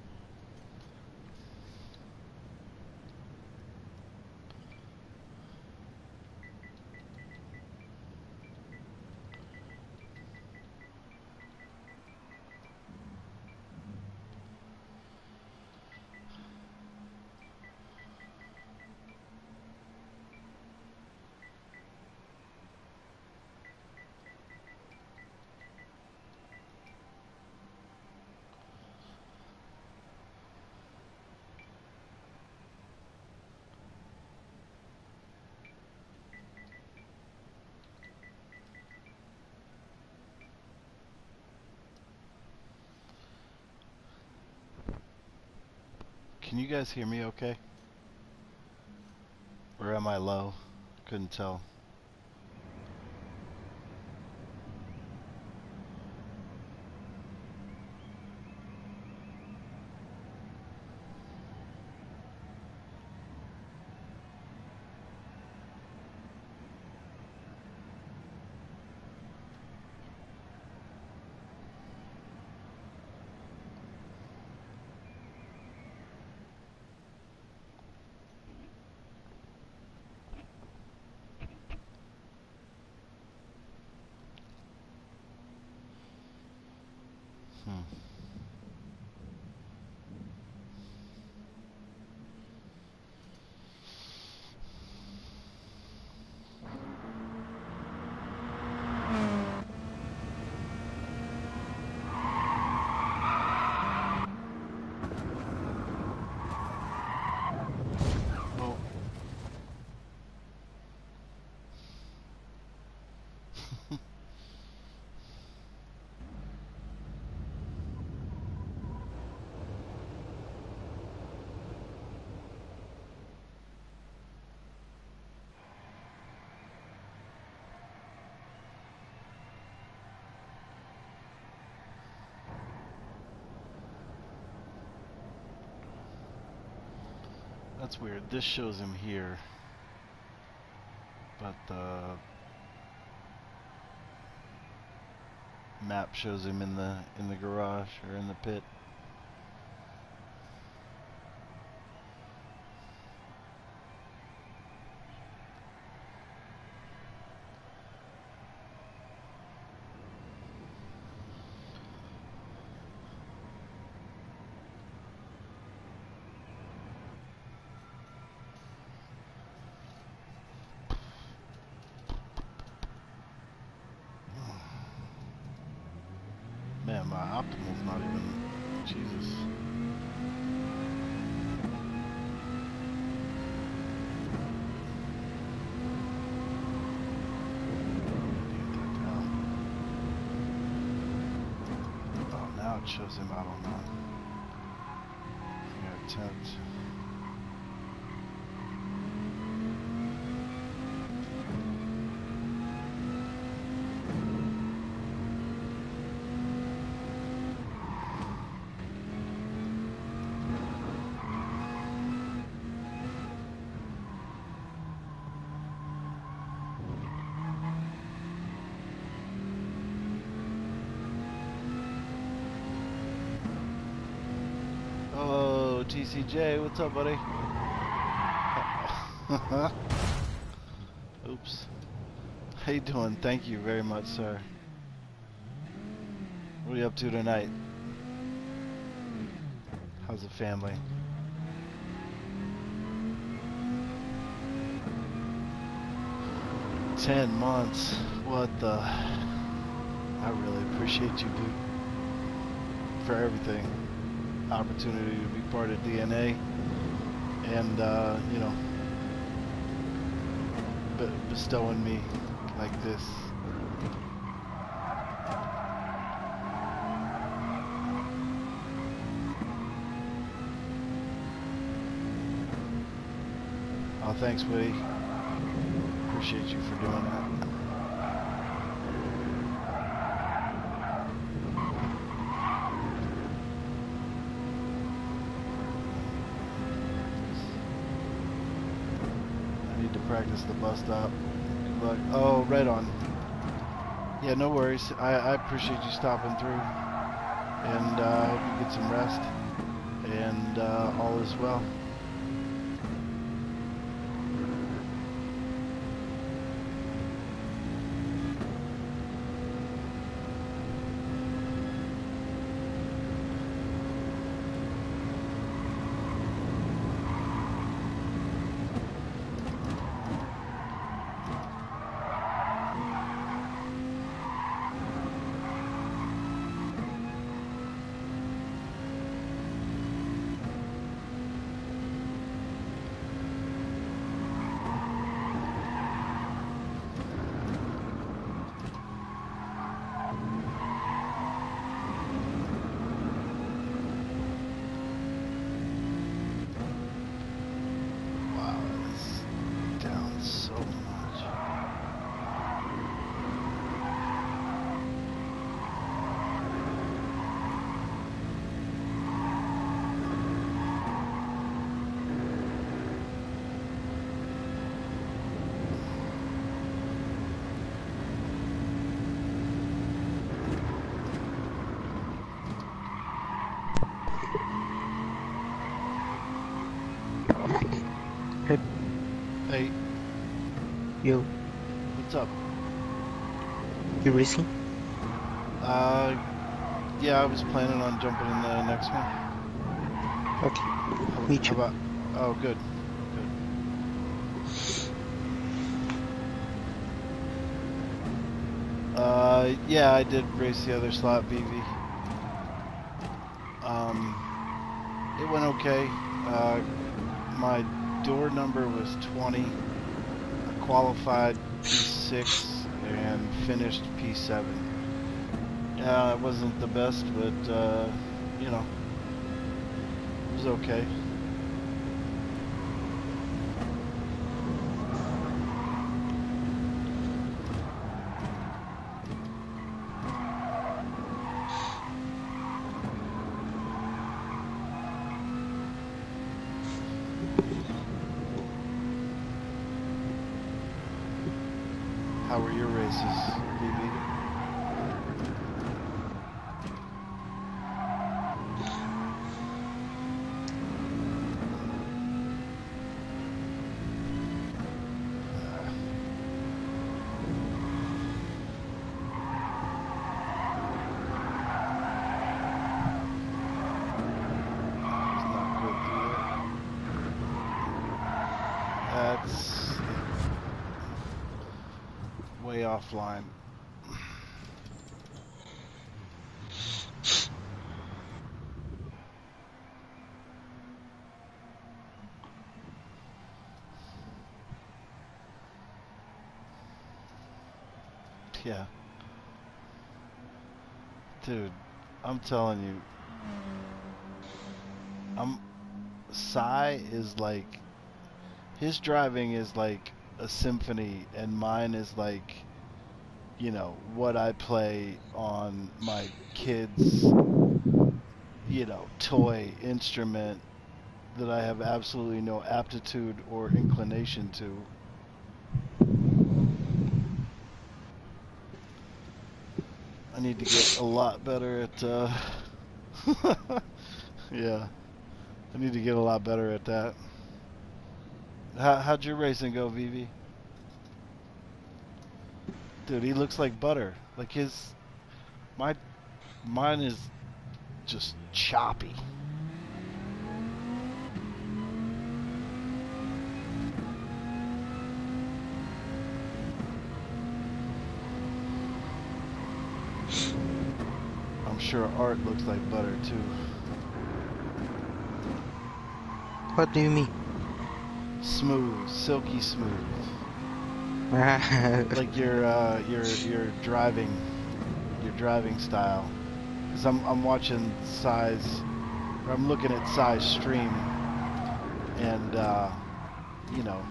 Speaker 4: Can you guys hear me okay? Or am I low? Couldn't tell. Hmm. Oh. That's weird. This shows him here, but the map shows him in the garage or in the pit. Man, my optimal's not even. Jesus. Oh, now it shows him out on that. Yeah, attempt. Oh, TCJ, what's up, buddy? Oops. How you doing? Thank you very much, sir. What are you up to tonight? How's the family? 10 months. What the? I really appreciate you, dude, for everything. Opportunity to be part of DNA, and you know, bestowing me like this. Oh, thanks, Woody. Appreciate you for doing that. I need to practice the bus stop. Good luck. Oh, right on. Yeah, no worries. I appreciate you stopping through. And I hope you get some rest. And all is well. Hey.
Speaker 5: Yo,
Speaker 4: What's up?
Speaker 5: you racing?
Speaker 4: Yeah, I was planning on jumping in the next one.
Speaker 5: Okay. Me too.
Speaker 4: Oh, good. Good. Yeah, I did race the other slot, VV. It went okay. My door number was 20. I qualified P6 and finished P7. Yeah, it wasn't the best, but, you know, it was okay. How were your races, BB? That's way offline. Yeah. Dude, I'm telling you, Sai is like, his driving is like a symphony, and mine is like, you know, what I play on my kid's, you know, toy instrument that I have absolutely no aptitude or inclination to. I need to get a lot better at, yeah, I need to get a lot better at that. How'd your racing go, Vivi? Dude, he looks like butter. Like mine is just choppy. sure art looks like butter too.
Speaker 5: What do you mean?
Speaker 4: Smooth, silky smooth. Like your driving style. Cause I'm watching Size, or I'm looking at Size stream, and you know,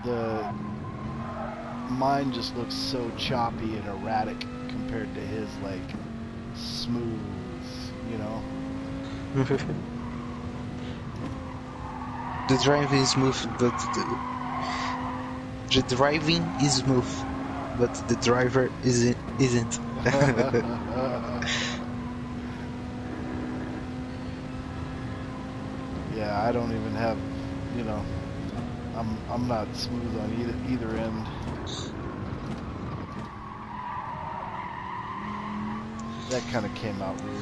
Speaker 4: mine just looks so choppy and erratic compared to his like smooth, you know.
Speaker 5: The driving is smooth, but the driving is smooth, but the driver isn't.
Speaker 4: Yeah, I don't even have, you know, I'm not smooth on either end. That kind of came out weird.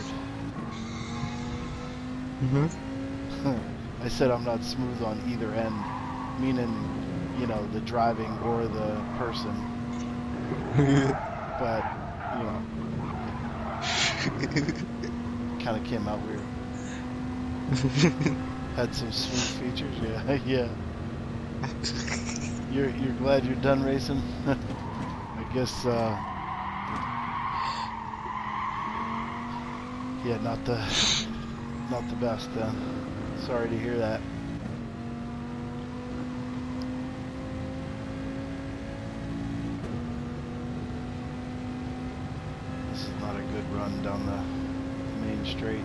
Speaker 4: I said I'm not smooth on either end, meaning, you know, the driving or the person. But, you know, kind of came out weird. Had some smooth features, yeah, yeah. You're glad you're done racing? I guess, yeah, not the best then. Sorry to hear that. This is not a good run down the main straight.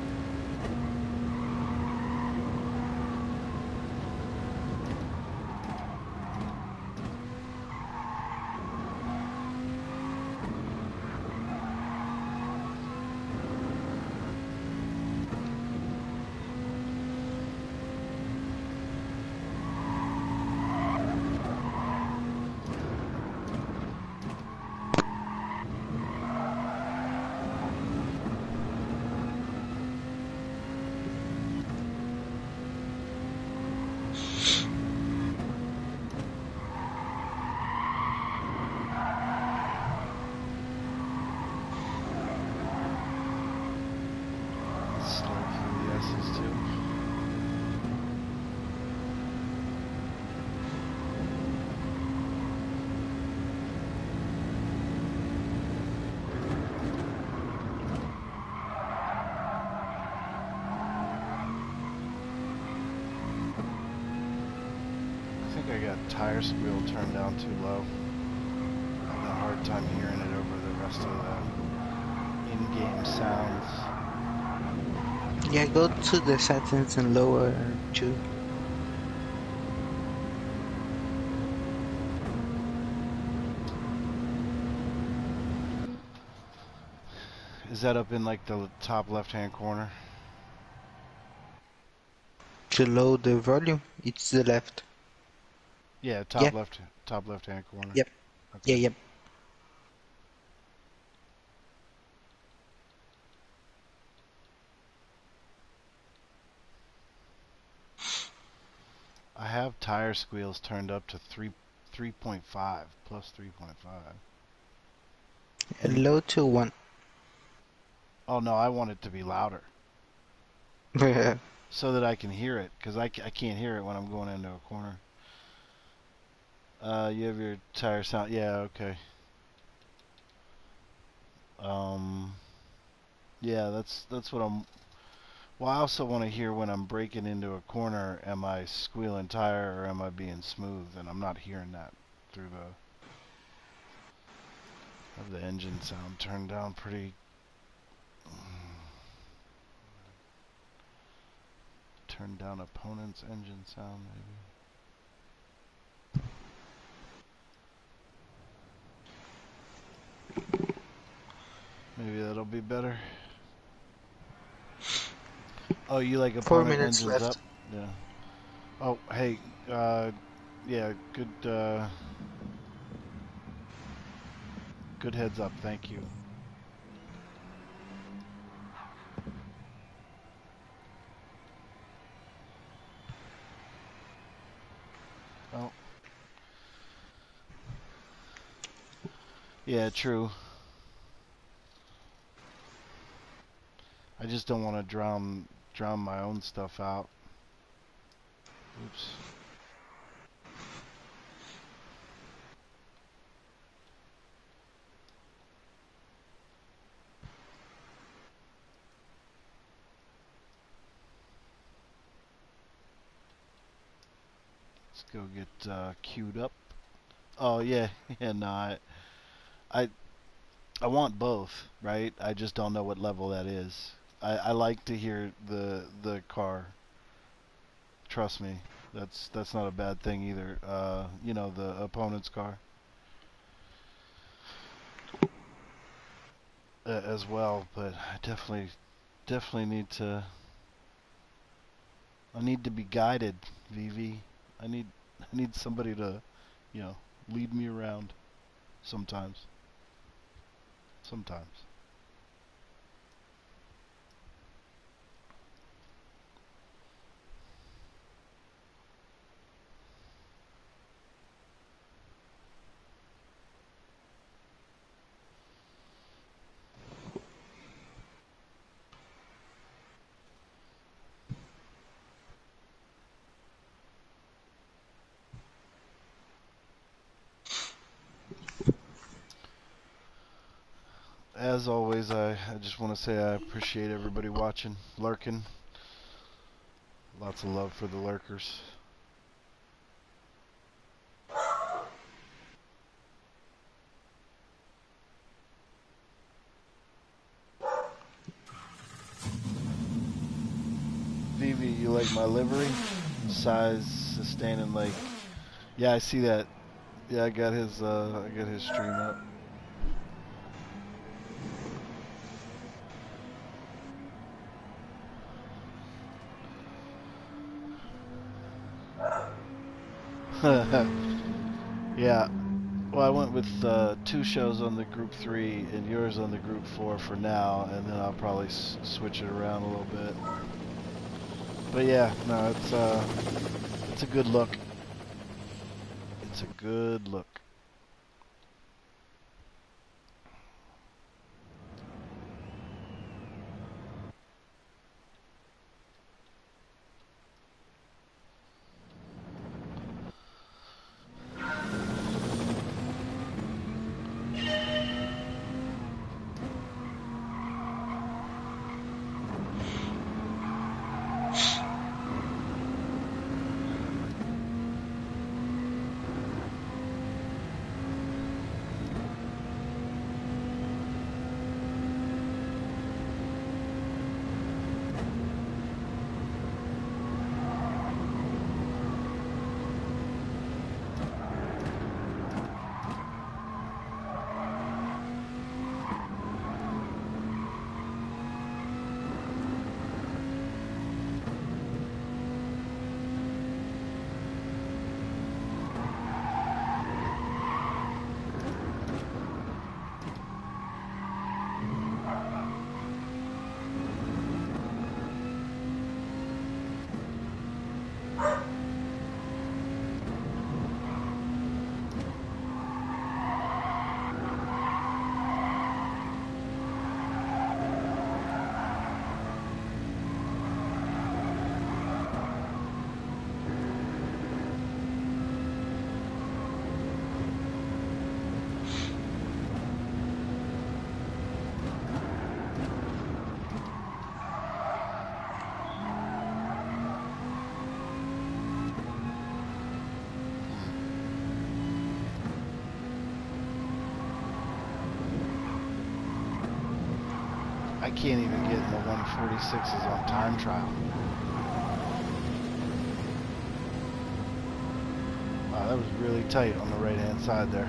Speaker 4: I got tire squeal turned down too low. I have a hard time hearing it over the rest of the in-game sounds.
Speaker 5: Yeah, go to the settings and lower too.
Speaker 4: Is that up in like the top left-hand corner?
Speaker 5: To lower the volume, it's the left.
Speaker 4: Yeah, top left-hand corner.
Speaker 5: Yep.
Speaker 4: Okay.
Speaker 5: Yeah, yep.
Speaker 4: I have tire squeals turned up to 3.5 plus 3.5.
Speaker 5: Low to 1.
Speaker 4: Oh no, I want it to be louder so that I can hear it, because I can't hear it when I'm going into a corner. You have your tire sound. Yeah, okay. Yeah, that's what I'm. Well, I also want to hear when I'm braking into a corner, am I squealing tire or am I being smooth? And I'm not hearing that through the. I have the engine sound turned down pretty. Turn down opponent's engine sound, maybe. Maybe that'll be better. Oh, you like
Speaker 5: 4
Speaker 4: opponent
Speaker 5: minutes
Speaker 4: engines
Speaker 5: left.
Speaker 4: up? Yeah. Oh, hey, yeah, good heads up, thank you. Oh. Yeah, true. I just don't want to drown my own stuff out. Oops. Let's go get queued up. Oh yeah, yeah. No, I want both, right? I just don't know what level that is. I like to hear the car. Trust me, that's not a bad thing either. You know, the opponent's car as well. But I definitely need to. I need to be guided, VV. I need somebody to, you know, lead me around. Sometimes. Sometimes. As always, I just want to say I appreciate everybody watching, lurking. Lots of love for the lurkers. Vivi, you like my livery? Size, sustain, and like. Yeah, I see that. Yeah, I got his stream up. Yeah. Well, I went with 2 shows on the group 3 and yours on the group 4 for now, and then I'll probably switch it around a little bit. But yeah, no, it's a good look. It's a good look. I can't even get in the 146s on time trial. Wow, that was really tight on the right-hand side there.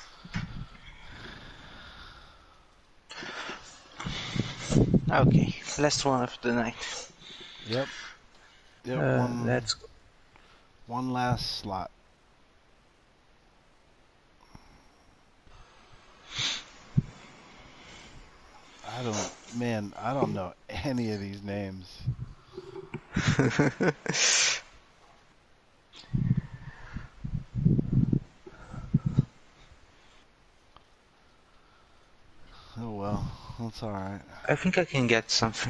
Speaker 5: Okay. last one of the night.
Speaker 4: Yep. Yep.
Speaker 5: Let's go.
Speaker 4: One last slot. I don't know any of these names. Oh well, that's alright.
Speaker 5: I think I can get something.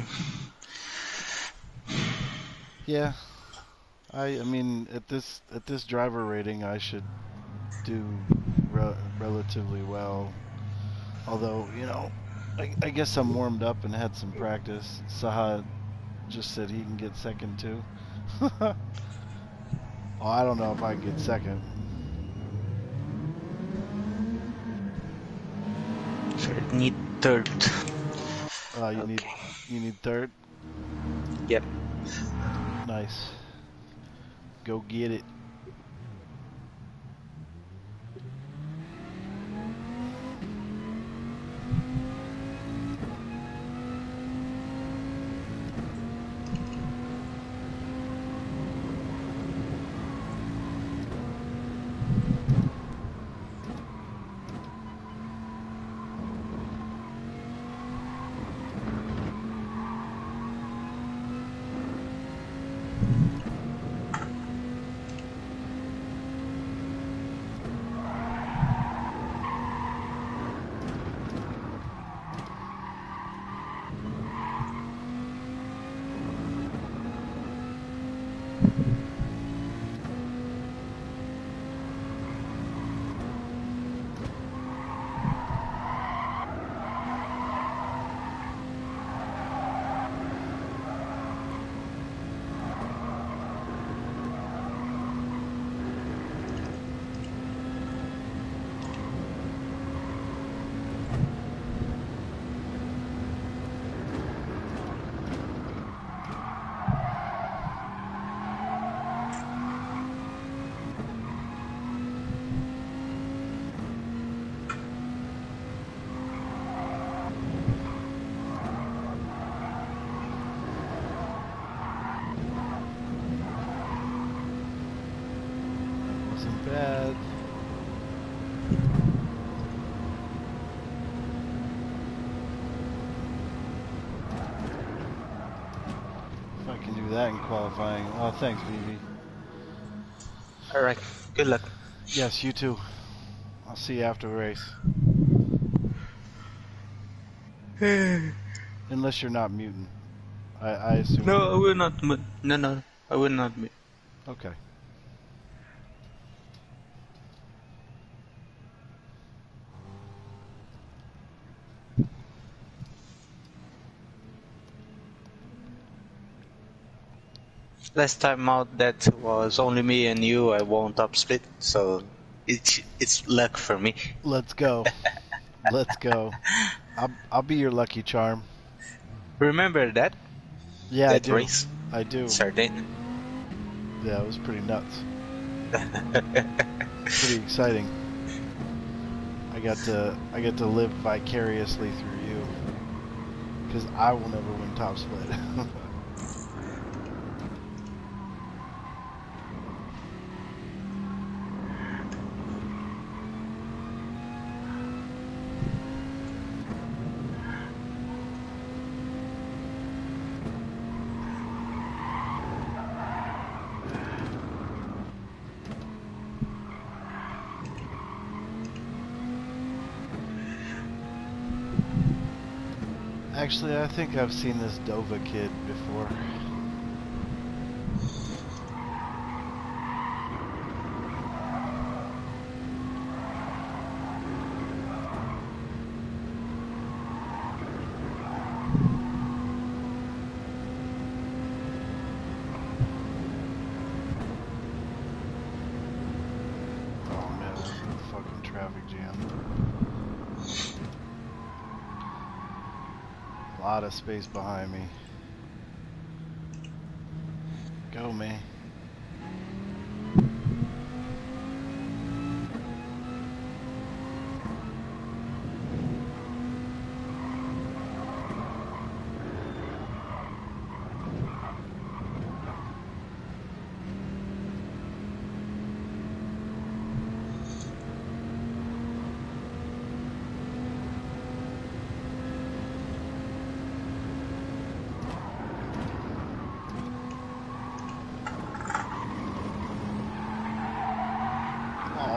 Speaker 4: Yeah. I mean, at this driver rating, I should do relatively well. Although, you know, I guess I'm warmed up and had some practice. Saha just said he can get second too. Oh, I don't know if I can get second.
Speaker 5: So I need third.
Speaker 4: You need third.
Speaker 5: Yep.
Speaker 4: Nice. Go get it. Wasn't bad. If I can do that in qualifying. Oh, thanks, BB.
Speaker 5: Alright, good luck.
Speaker 4: Yes, you too. I'll see you after the race. Unless you're not mutant. I assume.
Speaker 5: No, I will not. No, I will not.
Speaker 4: Okay.
Speaker 5: Last time out, that was only me and you. I won top split, so it's luck for me.
Speaker 4: Let's go. Let's go. I'll be your lucky charm.
Speaker 5: Remember that?
Speaker 4: Yeah,
Speaker 5: That
Speaker 4: I do.
Speaker 5: race?
Speaker 4: I do.
Speaker 5: Sardine.
Speaker 4: Yeah, it was pretty nuts. Pretty exciting. I got to live vicariously through you, because I will never win top split. Actually, I think I've seen this Dova kid before. Oh man, this is a fucking traffic jam. A lot of space behind me. Go, man.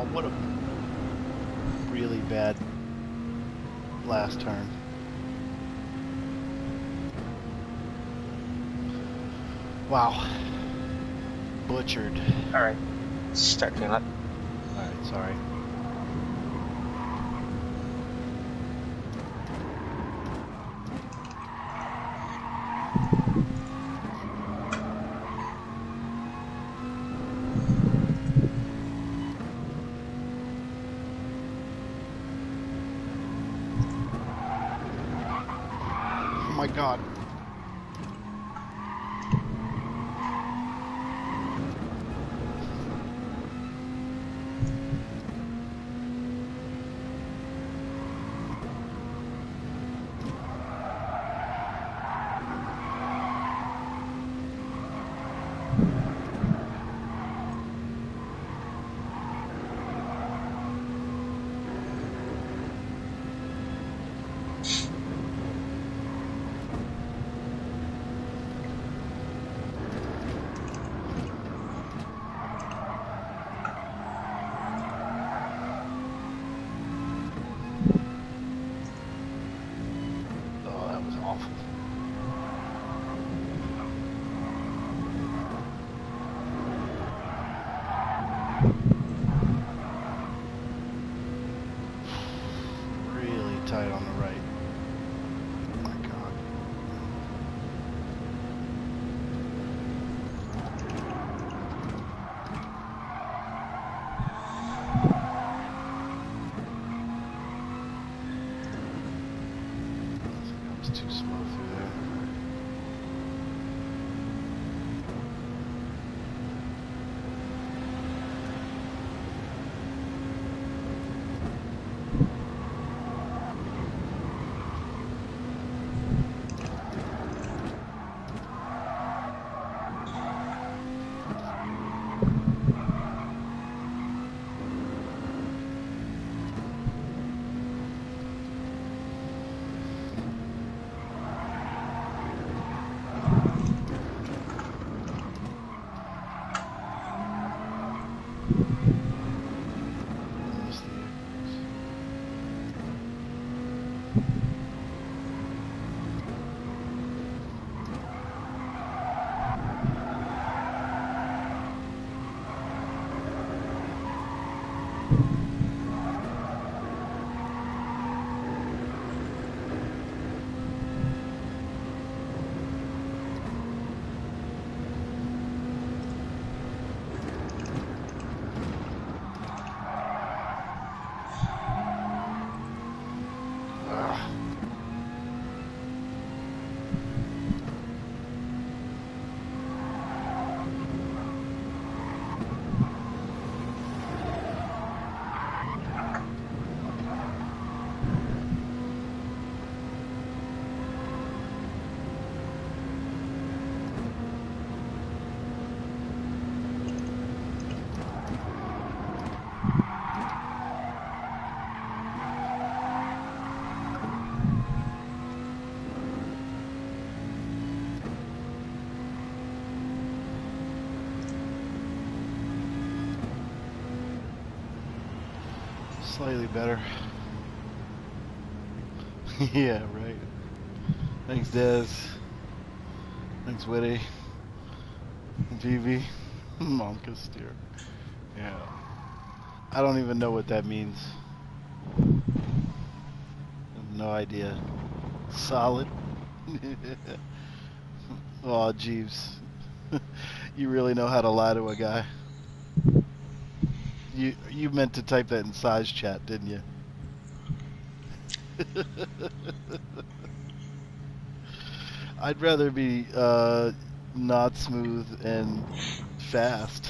Speaker 4: What a really bad last turn. Wow. Butchered.
Speaker 5: Alright, starting up.
Speaker 4: Alright, sorry. Oh my god. Oh, that was awful. Really tight on the right. Oh my god. That was too slow through there. Missed the apex. Ugh. Slightly better. Yeah, right. Thanks, Dez. Thanks, Witty. VV. Monka steer. Yeah. I don't even know what that means. I have no idea. Solid. Oh, Jeeves. You really know how to lie to a guy. You meant to type that in size chat, didn't you? I'd rather be not smooth and fast.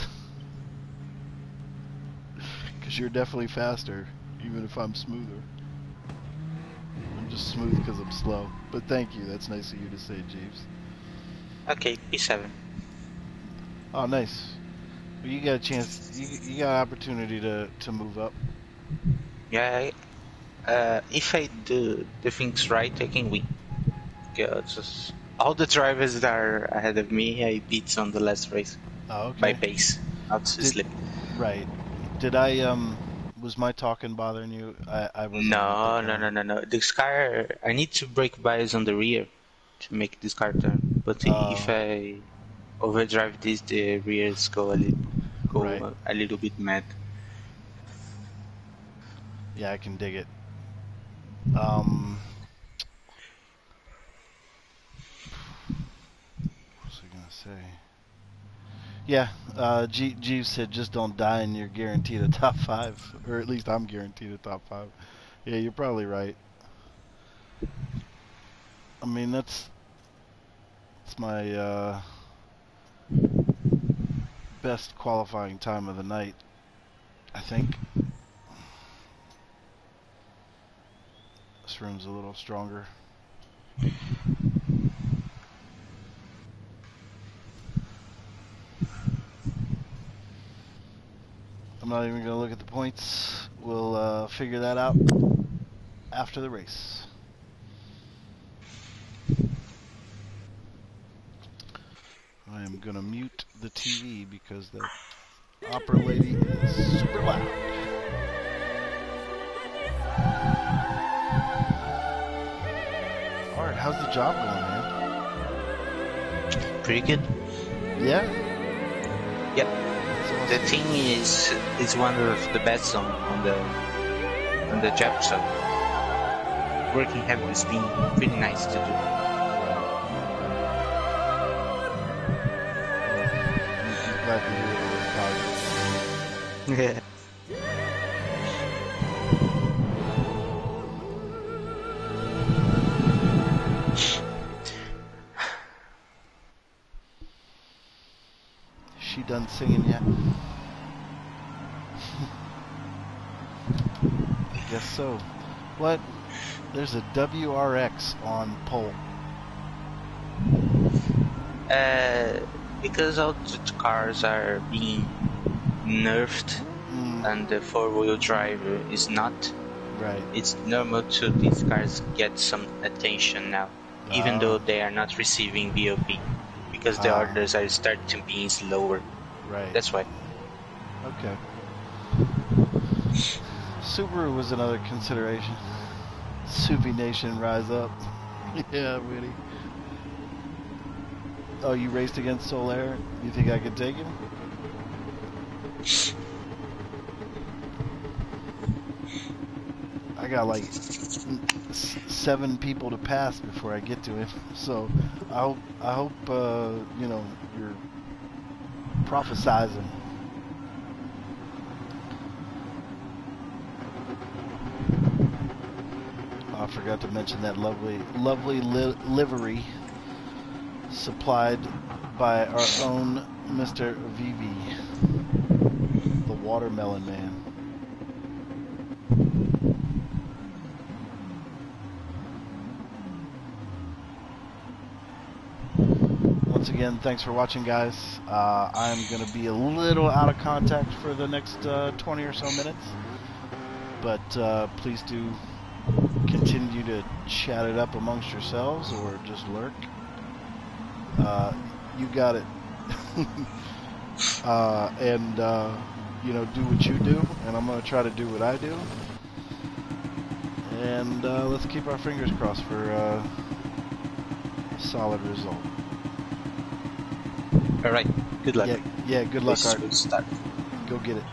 Speaker 4: Because you're definitely faster, even if I'm smoother. I'm just smooth because I'm slow. But thank you, that's nice of you to say, Jeeves.
Speaker 5: Okay, P7.
Speaker 4: Oh, nice. Well, you got a chance, you got an opportunity to move up.
Speaker 5: Yeah, if I do the things right, I can win. Because all the drivers that are ahead of me, I beat on the last race.
Speaker 4: Oh, okay.
Speaker 5: By pace, not
Speaker 4: Did-
Speaker 5: slip.
Speaker 4: Right. Did I Was my talking bothering you? I wasn't with the
Speaker 5: No,
Speaker 4: car.
Speaker 5: no. This car, I need to brake bias on the rear to make this car turn. But if I overdrive this, the rears
Speaker 4: Right.
Speaker 5: go a little bit mad.
Speaker 4: Yeah, I can dig it. What was I gonna say? Yeah, Jeeves said just don't die and you're guaranteed a top 5, or at least I'm guaranteed a top 5. Yeah, you're probably right. I mean, that's my best qualifying time of the night, I think. This room's a little stronger. I'm not even going to look at the points. We'll figure that out after the race. I am going to mute the TV because the opera lady is super loud. Alright, how's the job going, man?
Speaker 5: Pretty good.
Speaker 4: Yeah?
Speaker 5: Yep.
Speaker 4: Awesome.
Speaker 5: The team is one of the best on the job, so working heavy has been pretty nice to do.
Speaker 4: I'm glad to hear it was positive.
Speaker 5: Yeah.
Speaker 4: She done singing yet? I guess so. What? There's a WRX on pole.
Speaker 5: Because all the cars are being nerfed and the four-wheel drive is not,
Speaker 4: Right.
Speaker 5: it's normal to these cars get some attention now, even though they are not receiving BOP, because the orders are starting to be slower.
Speaker 4: Right.
Speaker 5: That's why.
Speaker 4: Okay. Subaru was another consideration. Subi Nation, rise up. Yeah, Woody. Oh, you raced against Solaire? You think I could take him? I got like 7 people to pass before I get to him. So I hope you know, you're prophesizing. I forgot to mention that lovely livery supplied by our own Mr. Vivi, the Watermelon Man. Once again, thanks for watching, guys. I'm going to be a little out of contact for the next 20 or so minutes, but please do continue to chat it up amongst yourselves or just lurk. You got it. And you know, do what you do, and I'm going to try to do what I do. And let's keep our fingers crossed for a solid result.
Speaker 5: All right. Good luck.
Speaker 4: Yeah. Good luck, Art.
Speaker 5: Good start.
Speaker 4: Go get it.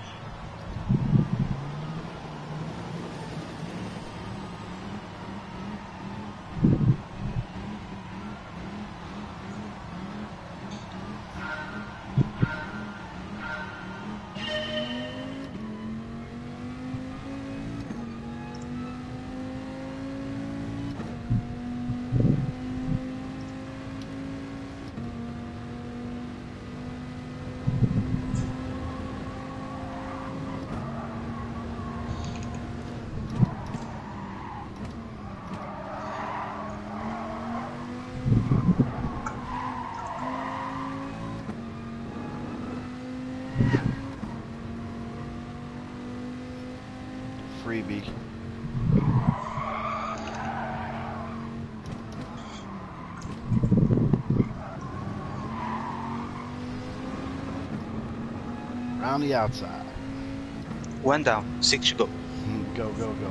Speaker 4: Freebie. Around the outside.
Speaker 5: One down, 6 to go.
Speaker 4: Go, go, go.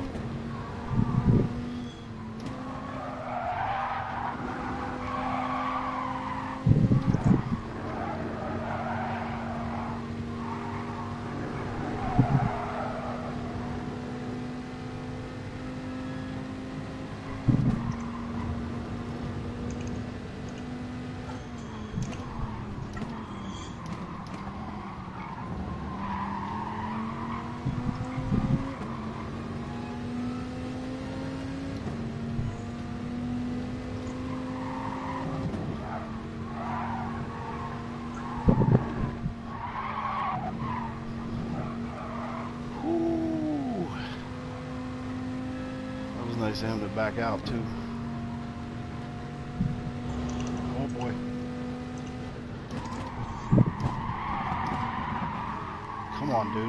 Speaker 4: Ooh. That was nice of him to back out too. Oh boy. Come on, dude.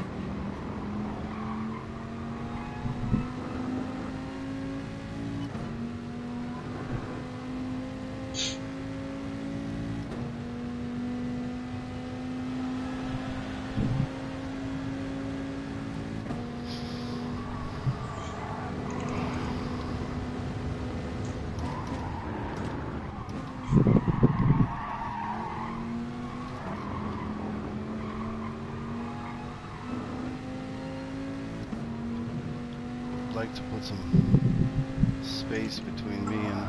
Speaker 4: Like to put some space between me and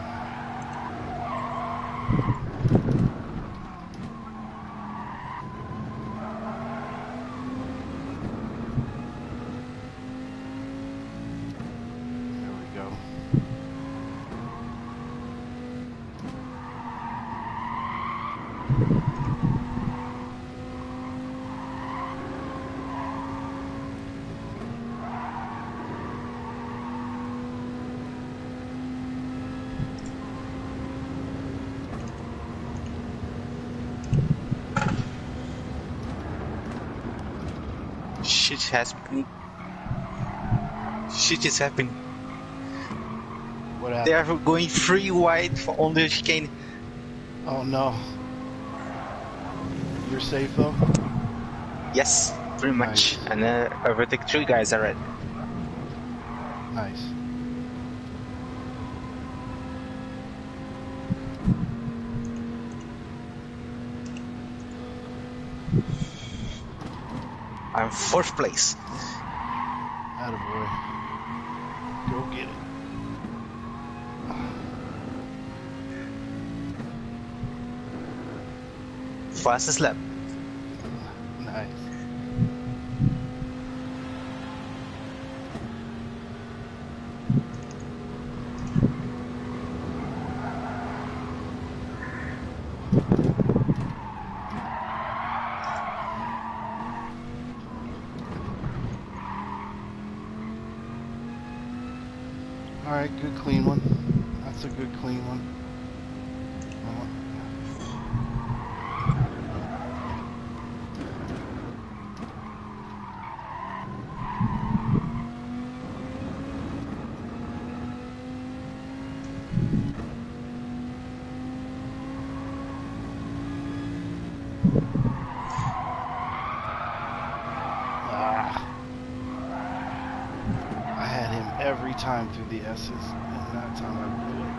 Speaker 4: there we go.
Speaker 5: Shit has been. Shit is happening.
Speaker 4: What
Speaker 5: They
Speaker 4: happened?
Speaker 5: are going 3 wide on the chicane.
Speaker 4: Oh no. You're safe though?
Speaker 5: Yes, pretty much.
Speaker 4: Nice.
Speaker 5: And overtake 3 guys already.
Speaker 4: Nice.
Speaker 5: I'm 4th place.
Speaker 4: Attaboy. Go get it.
Speaker 5: Fastest lap.
Speaker 4: Nice. Alright, good clean one. That's a good clean one. I had him every time through the S's, and that time I blew it.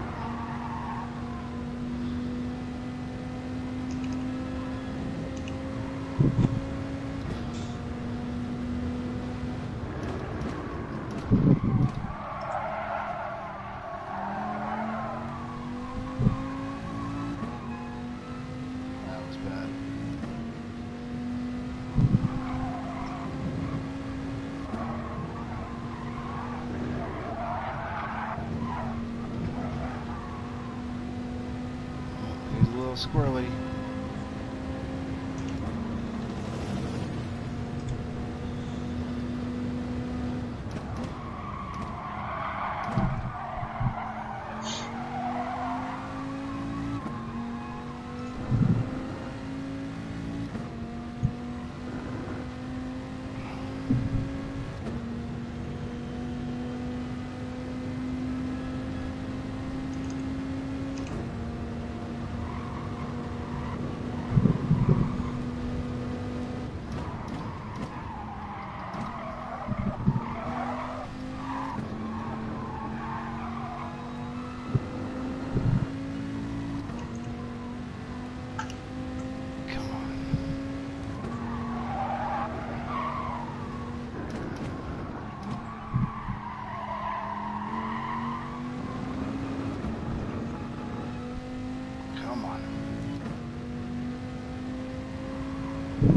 Speaker 4: That was bad. He's a little squirrely.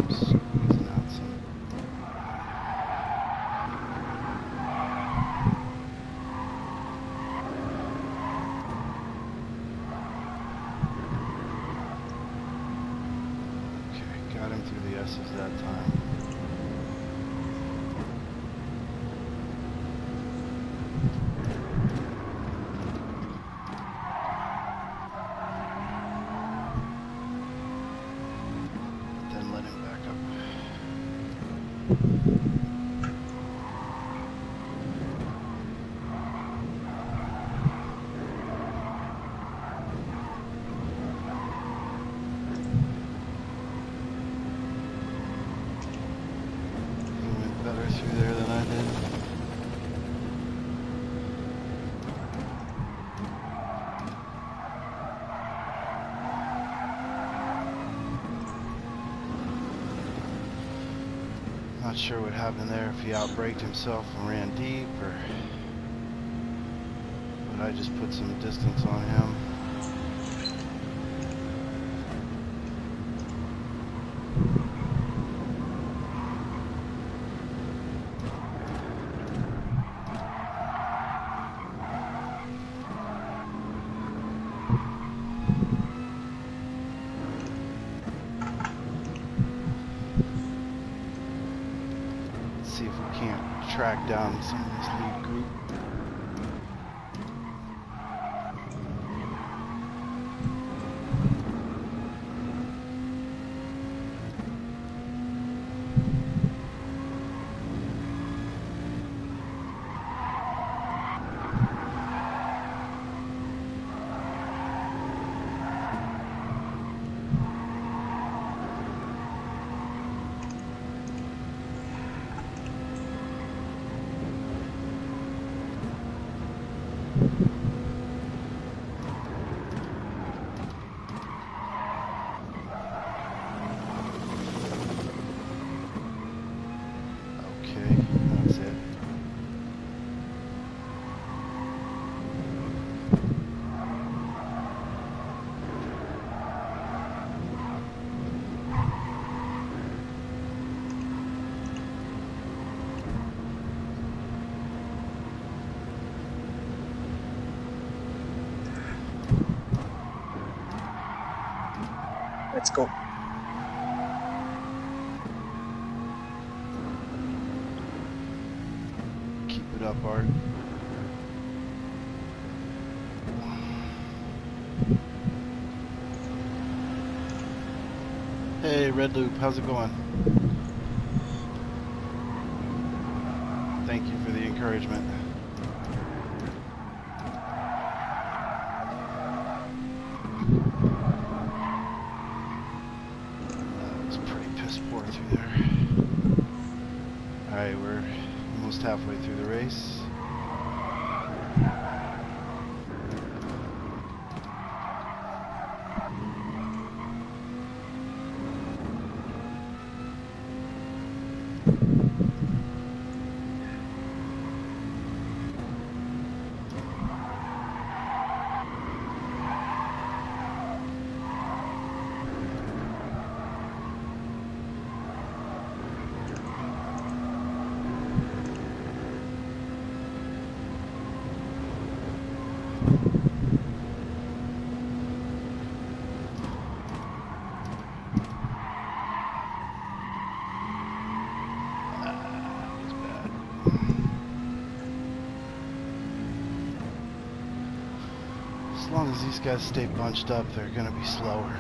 Speaker 4: squeezing out some. Okay, got him through the S's that time. Then let him back up. He went better through there than I did. Not sure what happened there, if he outbraked himself and ran deep, or but I just put some distance on him. Let's see if we can't track down some of this lead group. Okay, that's it.
Speaker 5: Let's go.
Speaker 4: Keep it up, Art. Hey, Red Loop, how's it going? Thank you for the encouragement. That was pretty piss poor through there. Alright, we're almost halfway through the race. As long as these guys stay bunched up, they're gonna be slower.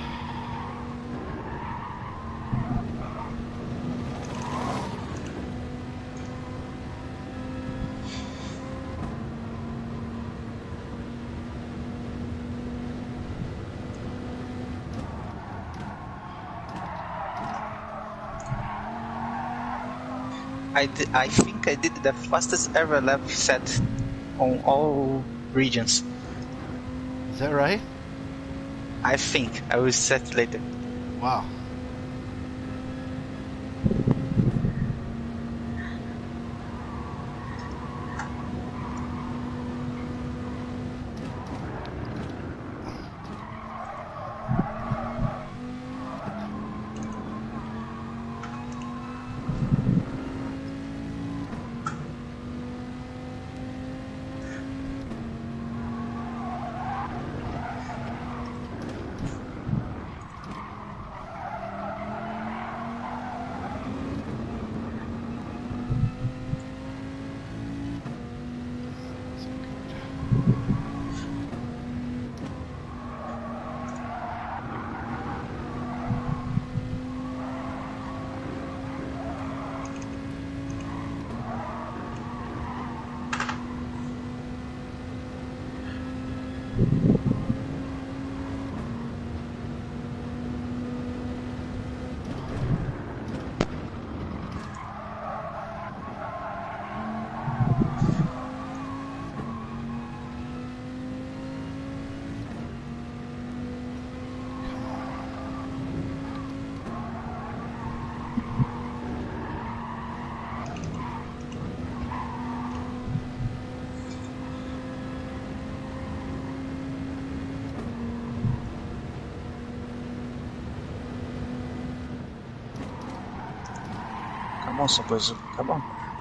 Speaker 5: I think I did the fastest ever lap set on all regions.
Speaker 4: Is that right?
Speaker 5: I think. I will set later.
Speaker 4: Wow.
Speaker 5: moça, pois tá bom.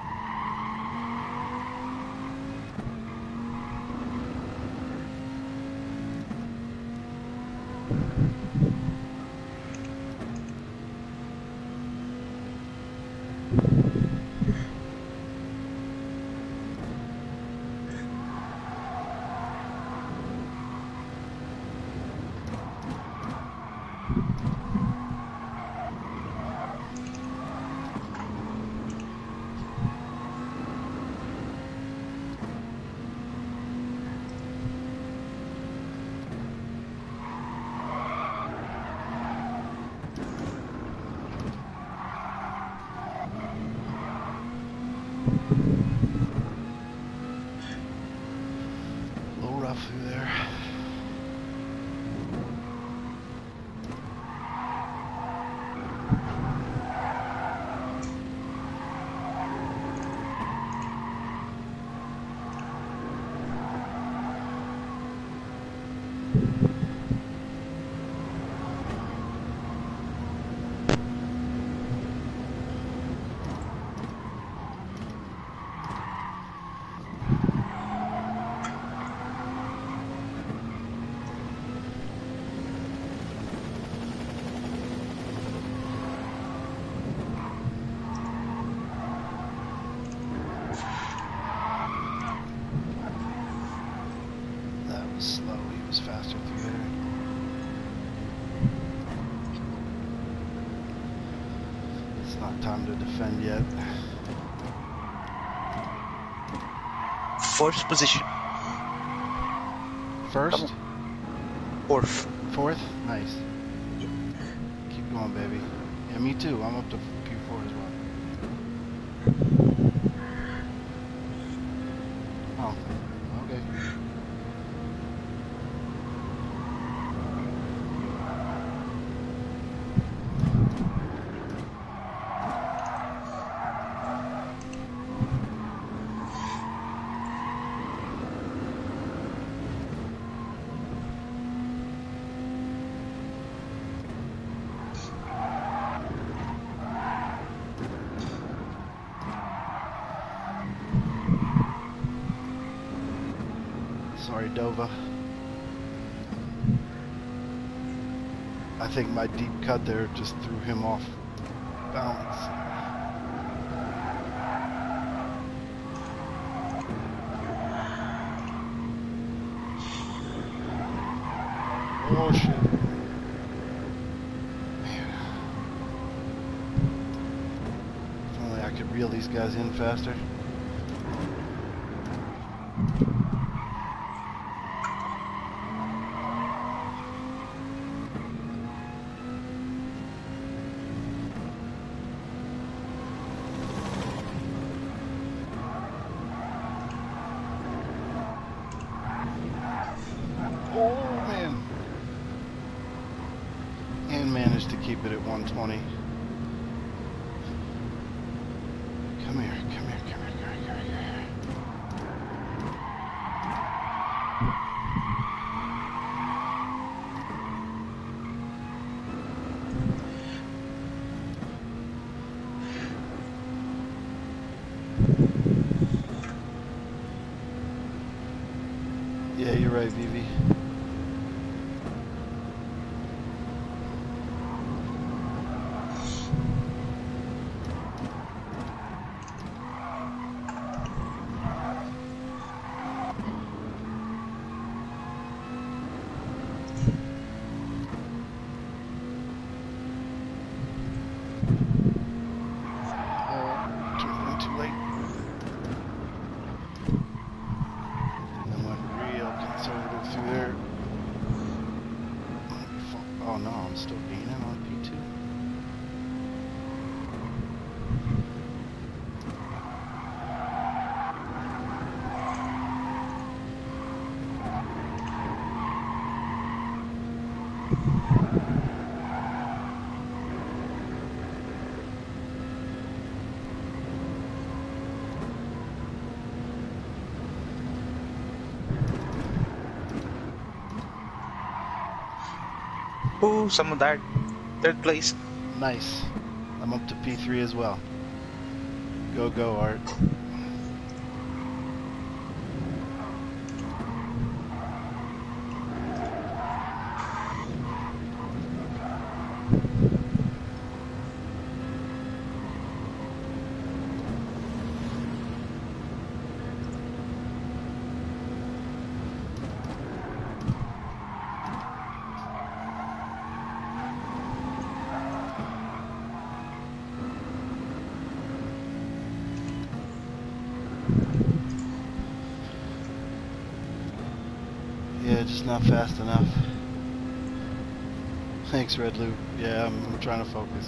Speaker 4: A little rough through there. That was slow. He was faster through there. It's not time to defend yet.
Speaker 5: Fourth position.
Speaker 4: First?
Speaker 5: Fourth.
Speaker 4: Fourth? Nice. Keep going, baby. Yeah, me too. I'm up to P4 as well. Oh, okay. Sorry, Dova. I think my deep cut there just threw him off balance. Oh shit. Man. If only I could reel these guys in faster. Oh man. And managed to keep it at 120. Come here, come here, come here, come here, come here. Yeah, you're right, Vivi. Too late. And went real conservative through there. Oh no, I'm still beating him on P2.
Speaker 5: Ooh, someone died. Third place.
Speaker 4: Nice. I'm up to P3 as well. Go, Art. Yeah, just not fast enough. Thanks, Red Loop. Yeah, I'm trying to focus.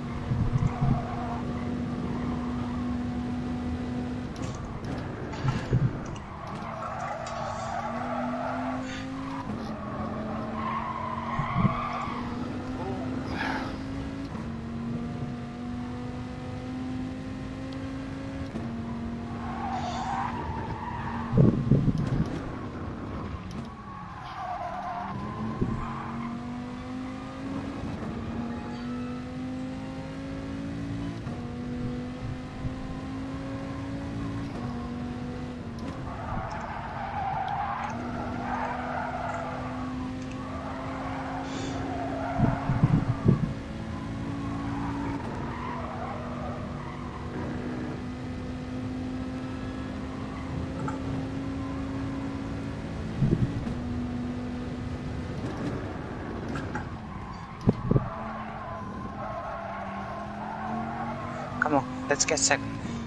Speaker 5: Come on, let's get second.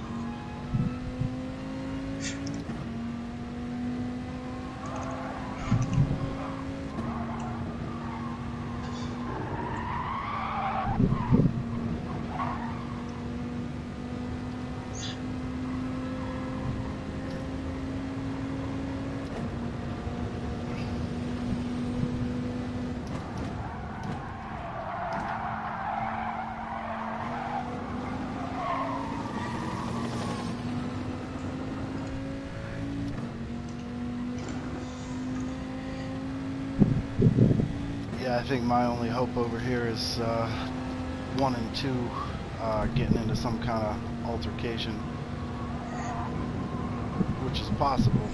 Speaker 4: Yeah, I think my only hope over here is 1 and 2 getting into some kind of altercation, which is possible.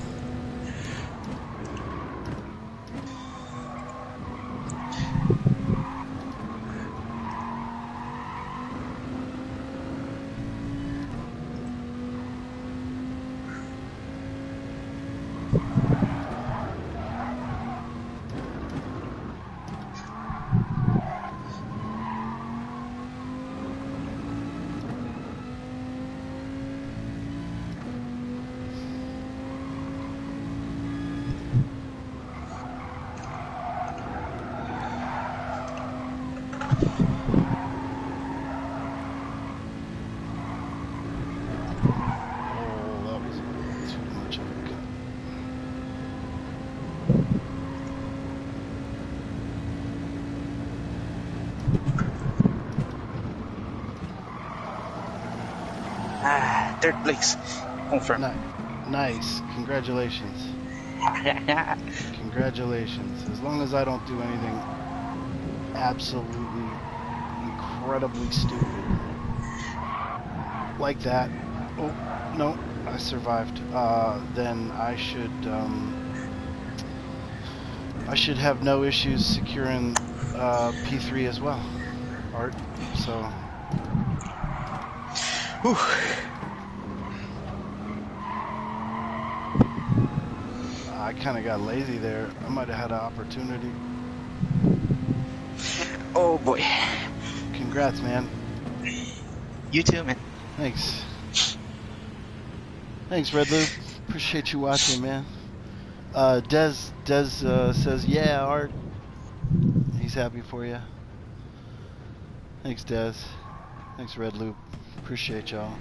Speaker 5: Third place. Confirm.
Speaker 4: Nice. Congratulations. Congratulations. As long as I don't do anything absolutely incredibly stupid like that. Oh, no, I survived. Then I should have no issues securing P3 as well, Art. So.
Speaker 5: Whew.
Speaker 4: I kind of got lazy there. I might have had an opportunity.
Speaker 5: Oh boy.
Speaker 4: Congrats, man.
Speaker 5: You too, man.
Speaker 4: Thanks. Thanks, Red Loop. Appreciate you watching, man. Des says, yeah, Art. He's happy for you. Thanks, Des. Thanks, Red Loop. Appreciate y'all.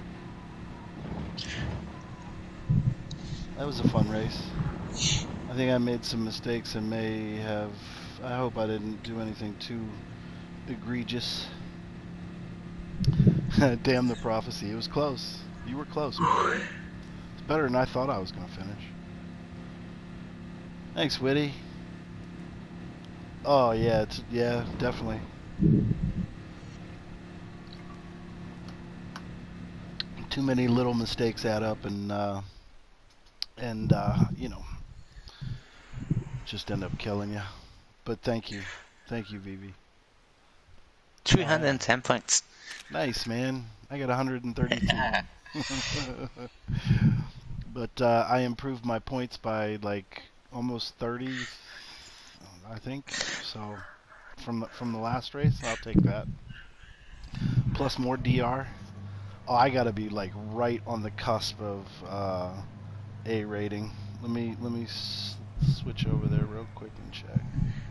Speaker 4: That was a fun race. I think I made some mistakes and may have... I hope I didn't do anything too egregious. Damn the prophecy. It was close. You were close, man. It's better than I thought I was going to finish. Thanks, Witty. Oh, yeah. Yeah, definitely. Too many little mistakes add up, and you know, just end up killing you. But thank you, Vivi.
Speaker 5: 310 points.
Speaker 4: Nice, man. I got 132. But I improved my points by like almost 30, I think. So from the last race, I'll take that. Plus more DR. Oh, I gotta be like right on the cusp of A rating. Let me switch over there real quick and check.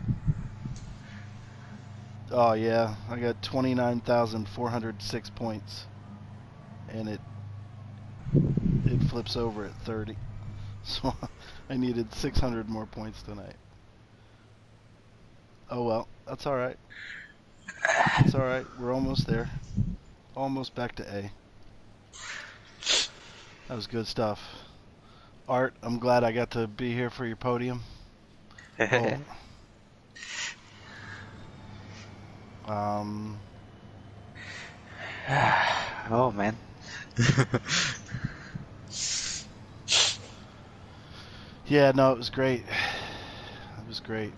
Speaker 4: Oh yeah, I got 29,406 points, and it flips over at 30. So I needed 600 more points tonight. Oh well, that's all right. It's all right. We're almost there. Almost back to A. That was good stuff. Art, I'm glad I got to be here for your podium. Oh.
Speaker 5: Oh man.
Speaker 4: Yeah, no, it was great. It was great.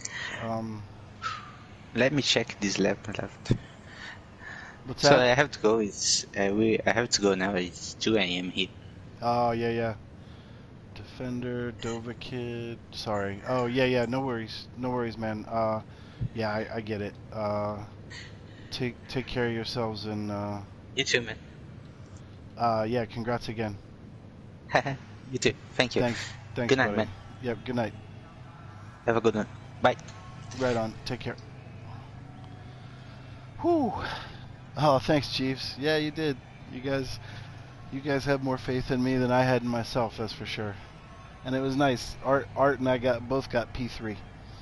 Speaker 5: Let me check this lap left.
Speaker 4: What's
Speaker 5: So
Speaker 4: that?
Speaker 5: I have to go. It's I have to go now. It's 2 a.m. here.
Speaker 4: Oh yeah. Defender, Dova Kid. Sorry. Oh yeah. No worries, man. Yeah, I get it. Take care of yourselves, and
Speaker 5: You too, man.
Speaker 4: yeah, congrats again.
Speaker 5: You too. Thank you.
Speaker 4: Thanks,
Speaker 5: Good night,
Speaker 4: buddy.
Speaker 5: man.
Speaker 4: Yep. Good night.
Speaker 5: Have a good one. Bye.
Speaker 4: Right on. Take care. Whew. Oh, thanks, Chiefs. Yeah, you did. You guys have more faith in me than I had in myself. That's for sure. And it was nice. Art and I both got P3.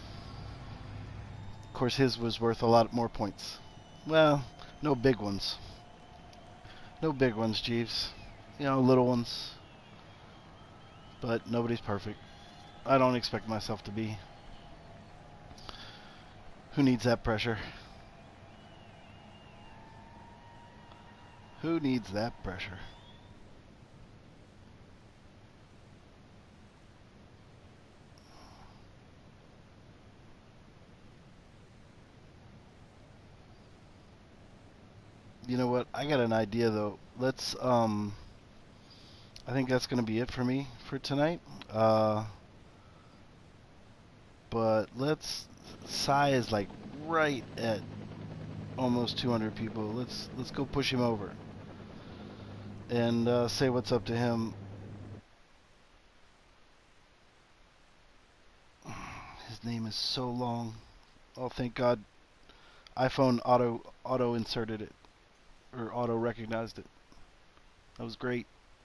Speaker 4: Of course, his was worth a lot more points. Well, no big ones. No big ones, Jeeves. You know, little ones. But nobody's perfect. I don't expect myself to be. Who needs that pressure? Who needs that pressure? You know what? I got an idea though. Let's I think that's going to be it for me for tonight. But let's Sai is like right at almost 200 people. Let's go push him over and say what's up to him. His name is so long. Oh, thank God, iPhone auto inserted it or auto recognized it. That was great.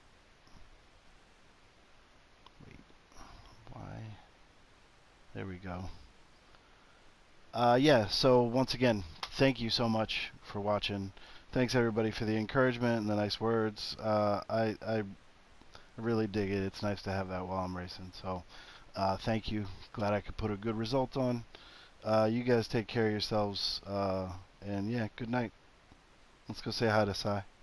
Speaker 4: Wait, why? There we go. Yeah. So once again, thank you so much for watching. Thanks everybody for the encouragement and the nice words. I really dig it. It's nice to have that while I'm racing. So thank you. Glad I could put a good result on. You guys take care of yourselves. And yeah, good night. Let's go say hi to Sai.